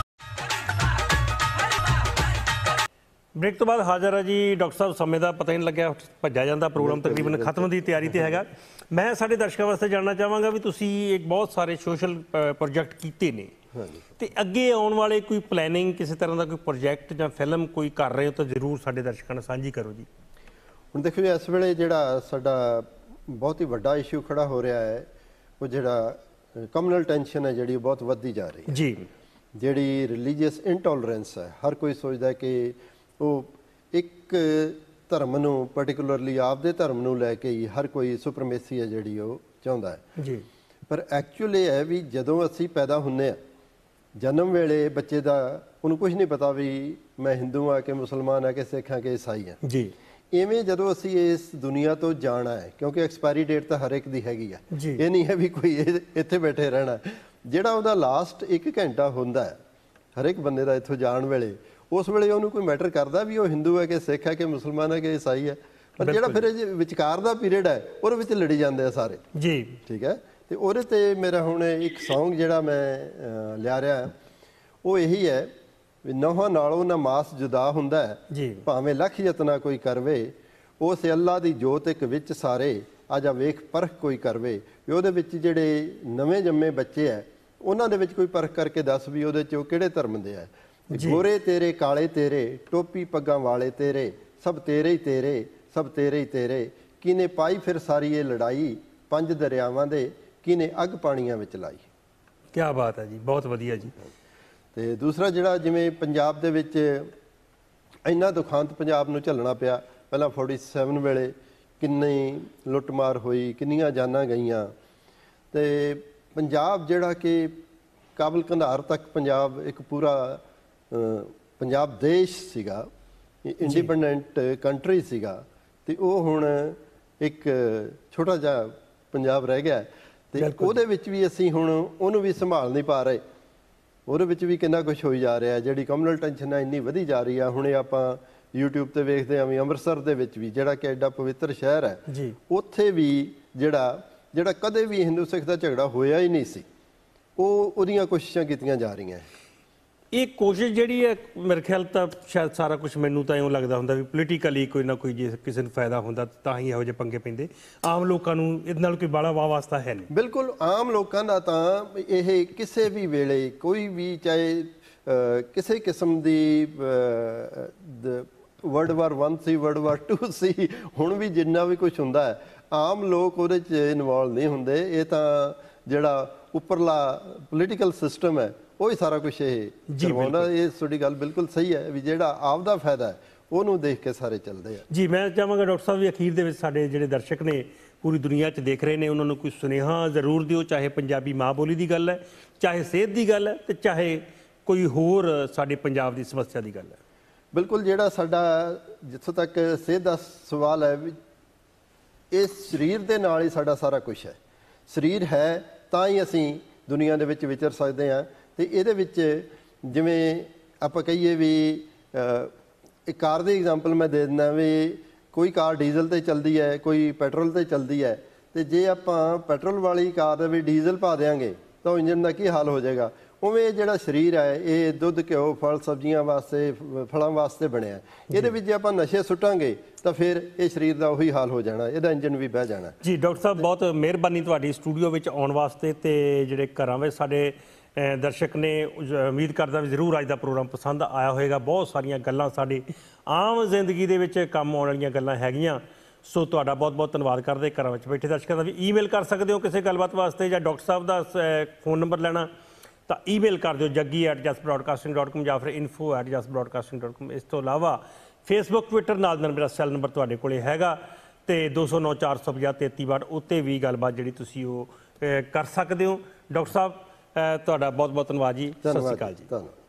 ਬ੍ਰੇਕ ਤੋਂ ਬਾਅਦ ਹਾਜ਼ਰ ਹੈ ਜੀ ਡਾਕਟਰ ਸਾਹਿਬ। ਸਮੇਂ ਦਾ ਪਤਾ ਹੀ ਨਹੀਂ ਲੱਗਿਆ, ਭੱਜਿਆ ਜਾਂਦਾ, ਪ੍ਰੋਗਰਾਮ ਤਕਰੀਬਨ ਖਤਮ ਦੀ ਤਿਆਰੀ ਤੇ ਹੈਗਾ। ਮੈਂ ਸਾਡੇ ਦਰਸ਼ਕਾਂ ਵਾਸਤੇ ਜਾਣਨਾ ਚਾਹਾਂਗਾ ਵੀ ਤੁਸੀਂ ਇੱਕ ਬਹੁਤ ਸਾਰੇ ਸੋਸ਼ਲ ਪ੍ਰੋਜੈਕਟ ਕੀਤੇ ਨੇ, ਤੇ ਅੱਗੇ ਆਉਣ ਵਾਲੇ ਕੋਈ ਪਲੈਨਿੰਗ, ਕਿਸੇ ਤਰ੍ਹਾਂ ਦਾ ਕੋਈ ਪ੍ਰੋਜੈਕਟ ਜਾਂ ਫਿਲਮ ਕੋਈ ਕਰ ਰਹੇ ਹੋ ਤਾਂ ਜ਼ਰੂਰ ਸਾਡੇ ਦਰਸ਼ਕਾਂ ਨਾਲ ਸਾਂਝੀ ਕਰੋ ਜੀ। ਹੁਣ ਦੇਖੋ ਜੀ, ਇਸ ਵੇਲੇ ਜਿਹੜਾ ਸਾਡਾ ਬਹੁਤ ਹੀ ਵੱਡਾ ਇਸ਼ੂ ਖੜਾ ਹੋ ਰਿਹਾ ਹੈ, ਉਹ ਜਿਹੜਾ ਕਮਿਊਨਲ ਟੈਂਸ਼ਨ ਹੈ ਜਿਹੜੀ ਬਹੁਤ ਵੱਧਦੀ ਜਾ ਰਹੀ ਹੈ ਜੀ। ਜਿਹੜੀ ਰਿਲੀਜੀਅਸ ਇਨਟੋਲਰੈਂਸ ਹੈ, ਹਰ ਕੋਈ ਸੋਚਦਾ ਕਿ ਉਹ ਇੱਕ ਧਰਮ ਨੂੰ, ਪਰਟੀਕੂਲਰਲੀ ਆਪਦੇ ਧਰਮ ਨੂੰ ਲੈ ਕੇ ਹੀ ਹਰ ਕੋਈ ਸੁਪਰਮੇਸੀ ਹੈ ਜਿਹੜੀ ਉਹ ਚਾਹੁੰਦਾ ਹੈ ਜੀ। ਪਰ ਐਕਚੁਅਲ ਇਹ ਹੈ ਵੀ ਜਦੋਂ ਅਸੀਂ ਪੈਦਾ ਹੁੰਦੇ ਹਾਂ, ਜਨਮ ਵੇਲੇ ਬੱਚੇ ਦਾ ਉਹਨੂੰ ਕੁਝ ਨਹੀਂ ਪਤਾ ਵੀ ਮੈਂ ਹਿੰਦੂ ਹਾਂ ਕਿ ਮੁਸਲਮਾਨ ਹਾਂ ਕਿ ਸਿੱਖ ਹਾਂ ਕਿ ਈਸਾਈ ਹਾਂ ਜੀ। ਇਵੇਂ ਜਦੋਂ ਅਸੀਂ ਇਸ ਦੁਨੀਆ ਤੋਂ ਜਾਣਾ ਹੈ, ਕਿਉਂਕਿ ਐਕਸਪਾਇਰੀ ਡੇਟ ਤਾਂ ਹਰ ਇੱਕ ਦੀ ਹੈਗੀ ਆ, ਇਹ ਨਹੀਂ ਹੈ ਵੀ ਕੋਈ ਇੱਥੇ ਬੈਠੇ ਰਹਿਣਾ। ਜਿਹੜਾ ਉਹਦਾ ਲਾਸਟ ਇੱਕ ਘੰਟਾ ਹੁੰਦਾ ਹੈ ਹਰ ਇੱਕ ਬੰਦੇ ਦਾ ਇੱਥੋਂ ਜਾਣ ਵੇਲੇ, ਉਸ ਵੇਲੇ ਉਹਨੂੰ ਕੋਈ ਮੈਟਰ ਕਰਦਾ ਵੀ ਉਹ ਹਿੰਦੂ ਹੈ ਕਿ ਸਿੱਖ ਹੈ ਕਿ ਮੁਸਲਮਾਨ ਹੈ ਕਿ ਈਸਾਈ ਹੈ? ਪਰ ਜਿਹੜਾ ਫਿਰ ਵਿਚਕਾਰ ਦਾ ਪੀਰੀਅਡ ਹੈ ਉਹਦੇ ਵਿੱਚ ਲੜੀ ਜਾਂਦੇ ਆ ਸਾਰੇ ਜੀ, ਠੀਕ ਹੈ। ਤੇ ਉਹਦੇ ਤੇ ਮੇਰਾ ਹੁਣ ਇੱਕ ਸੌਂਗ ਜਿਹੜਾ ਮੈਂ ਲਿਆ ਰਿਹਾ ਉਹ ਇਹੀ ਹੈ ਵੀ ਨਹੁੰਆਂ ਨਾਲੋਂ ਨਾ ਮਾਸ ਜੁਦਾ ਹੁੰਦਾ ਹੈ, ਭਾਵੇਂ ਲੱਖ ਯਤਨਾ ਕੋਈ ਕਰਵੇ, ਉਸ ਅੱਲਾ ਦੀ ਜੋਤ ਇੱਕ ਵਿੱਚ ਸਾਰੇ, ਆ ਜਾ ਵੇਖ ਪਰਖ ਕੋਈ ਕਰਵੇ। ਵੀ ਉਹਦੇ ਵਿੱਚ ਜਿਹੜੇ ਨਵੇਂ ਜੰਮੇ ਬੱਚੇ ਹੈ ਉਹਨਾਂ ਦੇ ਵਿੱਚ ਕੋਈ ਪਰਖ ਕਰਕੇ ਦੱਸ ਵੀ ਉਹਦੇ 'ਚ ਉਹ ਕਿਹੜੇ ਧਰਮ ਦੇ ਹੈ। ਗੋਰੇ ਤੇਰੇ ਕਾਲੇ ਤੇਰੇ, ਟੋਪੀ ਪੱਗਾਂ ਵਾਲੇ ਤੇਰੇ, ਸਭ ਤੇਰੇ ਹੀ ਤੇਰੇ, ਸਭ ਤੇਰੇ ਹੀ ਤੇਰੇ, ਕਿਨੇ ਪਾਈ ਫਿਰ ਸਾਰੀ ਇਹ ਲੜਾਈ, ਪੰਜ ਦਰਿਆਵਾਂ ਦੇ ਕਿਨੇ ਅੱਗ ਪਾਣੀਆਂ ਵਿੱਚ ਲਾਈ। ਕੀ ਬਾਤ ਹੈ ਜੀ, ਬਹੁਤ ਵਧੀਆ ਜੀ। ਤੇ ਦੂਸਰਾ ਜਿਹੜਾ ਜਿਵੇਂ ਪੰਜਾਬ ਦੇ ਵਿੱਚ ਇੰਨਾ ਦੁਖਾਂਤ ਪੰਜਾਬ ਨੂੰ ਝੱਲਣਾ ਪਿਆ, ਪਹਿਲਾਂ ਸੈਂਤਾਲੀ ਵੇਲੇ ਕਿੰਨੀ ਲੁੱਟਮਾਰ ਹੋਈ, ਕਿੰਨੀਆਂ ਜਾਨਾਂ ਗਈਆਂ, ਤੇ ਪੰਜਾਬ ਜਿਹੜਾ ਕਿ ਕਾਬਲ ਕੰਧਾਰ ਤੱਕ ਪੰਜਾਬ ਇੱਕ ਪੂਰਾ ਪੰਜਾਬ ਦੇਸ਼ ਸੀਗਾ, ਇੰਡੀਪੈਂਡੈਂਟ ਕੰਟਰੀ ਸੀਗਾ, ਤੇ ਉਹ ਹੁਣ ਇੱਕ ਛੋਟਾ ਜਿਹਾ ਪੰਜਾਬ ਰਹਿ ਗਿਆ। ਤੇ ਉਹਦੇ ਵਿੱਚ ਵੀ ਅਸੀਂ ਹੁਣ ਉਹਨੂੰ ਵੀ ਸੰਭਾਲ ਨਹੀਂ ਪਾ ਰਹੇ, ਉਹਦੇ ਵਿੱਚ ਵੀ ਕਿੰਨਾ ਕੁਛ ਹੋਈ ਜਾ ਰਿਹਾ। ਜਿਹੜੀ ਕਮਿਊਨਲ ਟੈਂਸ਼ਨ ਹੈ ਇੰਨੀ ਵਧੀ ਜਾ ਰਹੀ ਆ। ਹੁਣੇ ਆਪਾਂ ਯੂਟਿਊਬ ਤੇ ਵੇਖਦੇ ਹਾਂ ਵੀ ਅੰਮ੍ਰਿਤਸਰ ਦੇ ਵਿੱਚ ਵੀ, ਜਿਹੜਾ ਕਿ ਐਡਾ ਪਵਿੱਤਰ ਸ਼ਹਿਰ ਹੈ, ਉੱਥੇ ਵੀ ਜਿਹੜਾ ਜਿਹੜਾ ਕਦੇ ਵੀ ਹਿੰਦੂ ਸਿੱਖ ਦਾ ਝਗੜਾ ਹੋਇਆ ਹੀ ਨਹੀਂ ਸੀ, ਉਹ ਉਹਦੀਆਂ ਕੋਸ਼ਿਸ਼ਾਂ ਕੀਤੀਆਂ ਜਾ ਰਹੀਆਂ। ਇਹ ਕੋਸ਼ਿਸ਼ ਜਿਹੜੀ ਹੈ ਮੇਰੇ ਖਿਆਲ ਤਾਂ ਸ਼ਾਇਦ ਸਾਰਾ ਕੁਝ ਮੈਨੂੰ ਤਾਂ ਇਉਂ ਲੱਗਦਾ ਹੁੰਦਾ ਵੀ ਪੋਲੀਟੀਕਲੀ ਕੋਈ ਨਾ ਕੋਈ ਜੇ ਕਿਸੇ ਨੂੰ ਫਾਇਦਾ ਹੁੰਦਾ ਤਾਂ ਹੀ ਇਹੋ ਜਿਹੇ ਪੰਗੇ ਪੈਂਦੇ। ਆਮ ਲੋਕਾਂ ਨੂੰ ਇਹਦੇ ਨਾਲ ਕੋਈ ਬਾਲਾ ਵਾਹ ਵਾਸਤਾ ਹੈ ਨਹੀਂ। ਬਿਲਕੁਲ ਆਮ ਲੋਕਾਂ ਦਾ ਤਾਂ ਇਹ ਕਿਸੇ ਵੀ ਵੇਲੇ ਕੋਈ ਵੀ, ਚਾਹੇ ਕਿਸੇ ਕਿਸਮ ਦੀ ਵਰਲਡ ਵਾਰ ਵਨ ਸੀ, ਵਰਲਡ ਵਾਰ ਟੂ ਸੀ, ਹੁਣ ਵੀ ਜਿੰਨਾ ਵੀ ਕੁਛ ਹੁੰਦਾ ਹੈ ਆਮ ਲੋਕ ਉਹਦੇ 'ਚ ਇਨਵੋਲਵ ਨਹੀਂ ਹੁੰਦੇ। ਇਹ ਤਾਂ ਜਿਹੜਾ ਉੱਪਰਲਾ ਪੋਲੀਟੀਕਲ ਸਿਸਟਮ ਹੈ ਉਹ ਹੀ ਸਾਰਾ ਕੁਝ ਇਹ ਕਰਵਾਉਂਦਾ। ਇਹ ਤੁਹਾਡੀ ਗੱਲ ਬਿਲਕੁਲ ਸਹੀ ਹੈ ਵੀ ਜਿਹੜਾ ਆਪਦਾ ਫਾਇਦਾ ਹੈ ਉਹਨੂੰ ਦੇਖ ਕੇ ਸਾਰੇ ਚੱਲਦੇ ਆ। ਜੀ ਮੈਂ ਚਾਹਾਂਗਾ ਡਾਕਟਰ ਸਾਹਿਬ ਵੀ ਅਖੀਰ ਦੇ ਵਿੱਚ ਸਾਡੇ ਜਿਹੜੇ ਦਰਸ਼ਕ ਨੇ ਪੂਰੀ ਦੁਨੀਆ 'ਚ ਦੇਖ ਰਹੇ ਨੇ ਉਹਨਾਂ ਨੂੰ ਕੋਈ ਸੁਨੇਹਾ ਜ਼ਰੂਰ ਦਿਓ, ਚਾਹੇ ਪੰਜਾਬੀ ਮਾਂ ਬੋਲੀ ਦੀ ਗੱਲ ਹੈ, ਚਾਹੇ ਸਿਹਤ ਦੀ ਗੱਲ ਹੈ, ਤੇ ਚਾਹੇ ਕੋਈ ਹੋਰ ਸਾਡੇ ਪੰਜਾਬ ਦੀ ਸਮੱਸਿਆ ਦੀ ਗੱਲ ਹੈ। ਬਿਲਕੁਲ, ਜਿਹੜਾ ਸਾਡਾ ਜਿੱਥੋਂ ਤੱਕ ਸਿਹਤ ਦਾ ਸਵਾਲ ਹੈ ਵੀ ਇਹ ਸਰੀਰ ਦੇ ਨਾਲ ਹੀ ਸਾਡਾ ਸਾਰਾ ਕੁਝ ਹੈ। ਸਰੀਰ ਹੈ ਤਾਂ ਹੀ ਅਸੀਂ ਦੁਨੀਆ ਦੇ ਵਿੱਚ ਵਿਚਰ ਸਕਦੇ ਹਾਂ। ਤੇ ਇਹਦੇ ਵਿੱਚ ਜਿਵੇਂ ਆਪਾਂ ਕਹੀਏ ਵੀ ਇੱਕ ਕਾਰ ਦੀ ਐਗਜ਼ਾਮਪਲ ਮੈਂ ਦੇ ਦਿੰਦਾ ਵੀ ਕੋਈ ਕਾਰ ਡੀਜ਼ਲ ਤੇ ਚੱਲਦੀ ਹੈ, ਕੋਈ ਪੈਟਰੋਲ ਤੇ ਚੱਲਦੀ ਹੈ, ਤੇ ਜੇ ਆਪਾਂ ਪੈਟਰੋਲ ਵਾਲੀ ਕਾਰ ਦੇ ਵੀ ਡੀਜ਼ਲ ਪਾ ਦਿਆਂਗੇ ਤਾਂ ਉਹ ਇੰਜਨ ਦਾ ਕੀ ਹਾਲ ਹੋ ਜਾਏਗਾ। ਉਵੇਂ ਜਿਹੜਾ ਸਰੀਰ ਹੈ ਇਹ ਦੁੱਧ, ਘਿਓ, ਫਲ, ਸਬਜ਼ੀਆਂ ਵਾਸਤੇ, ਫਲਾਂ ਵਾਸਤੇ ਬਣਿਆ। ਇਹਦੇ ਵਿੱਚ ਜੇ ਆਪਾਂ ਨਸ਼ੇ ਸੁੱਟਾਂਗੇ ਤਾਂ ਫਿਰ ਇਹ ਸਰੀਰ ਦਾ ਉਹੀ ਹਾਲ ਹੋ ਜਾਣਾ, ਇਹਦਾ ਇੰਜਨ ਵੀ ਬਹਿ ਜਾਣਾ। ਜੀ ਡਾਕਟਰ ਸਾਹਿਬ ਬਹੁਤ ਮਿਹਰਬਾਨੀ ਤੁਹਾਡੀ ਸਟੂਡੀਓ ਵਿੱਚ ਆਉਣ ਵਾਸਤੇ, ਤੇ ਜਿਹੜੇ ਘਰਾਂ ਵਿੱਚ ਸਾਡੇ ਦਰਸ਼ਕ ਨੇ ਉਮੀਦ ਕਰਦਾ ਵੀ ਜ਼ਰੂਰ ਅੱਜ ਦਾ ਪ੍ਰੋਗਰਾਮ ਪਸੰਦ ਆਇਆ ਹੋਵੇਗਾ। ਬਹੁਤ ਸਾਰੀਆਂ ਗੱਲਾਂ ਸਾਡੀ ਆਮ ਜ਼ਿੰਦਗੀ ਦੇ ਵਿੱਚ ਕੰਮ ਆਉਣ ਵਾਲੀਆਂ ਗੱਲਾਂ ਹੈਗੀਆਂ। ਸੋ ਤੁਹਾਡਾ ਬਹੁਤ ਬਹੁਤ ਧੰਨਵਾਦ ਕਰਦੇ। ਘਰਾਂ ਵਿੱਚ ਬੈਠੇ ਦਰਸ਼ਕਾਂ ਦਾ ਵੀ ਈਮੇਲ ਕਰ ਸਕਦੇ ਹੋ ਕਿਸੇ ਗੱਲਬਾਤ ਵਾਸਤੇ, ਜਾਂ ਡਾਕਟਰ ਸਾਹਿਬ ਦਾ ਫੋਨ ਨੰਬਰ ਲੈਣਾ ਤਾਂ ਈਮੇਲ ਕਰ ਦਿਓ Jaggi at Jas broadcasting dot com ਜਾਂ ਫਿਰ info at Jas broadcasting dot com. ਇਸ ਤੋਂ ਇਲਾਵਾ ਫੇਸਬੁੱਕ, ਟਵਿੱਟਰ ਨਾਲ ਦਾ ਮੇਰਾ ਸੈੱਲ ਨੰਬਰ ਤੁਹਾਡੇ ਕੋਲ ਹੈਗਾ, ਤੇ ਦੋ ਸੌ ਨੌ ਚਾਰ ਸੌ ਪੰਜਾਹ ਤੇਤੀ ਵਾਰ ਉੱਤੇ ਵੀ ਗੱਲਬਾਤ ਜਿਹੜੀ ਤੁਸੀਂ ਉਹ ਕਰ ਸਕਦੇ ਹੋ। ਡਾਕਟਰ ਸਾਹਿਬ ਤੁਹਾਡਾ ਬਹੁਤ ਬਹੁਤ ਧੰਨਵਾਦ ਜੀ। ਸਤਿ ਸ਼੍ਰੀ ਅਕਾਲ ਜੀ। ਧੰਨਵਾਦ।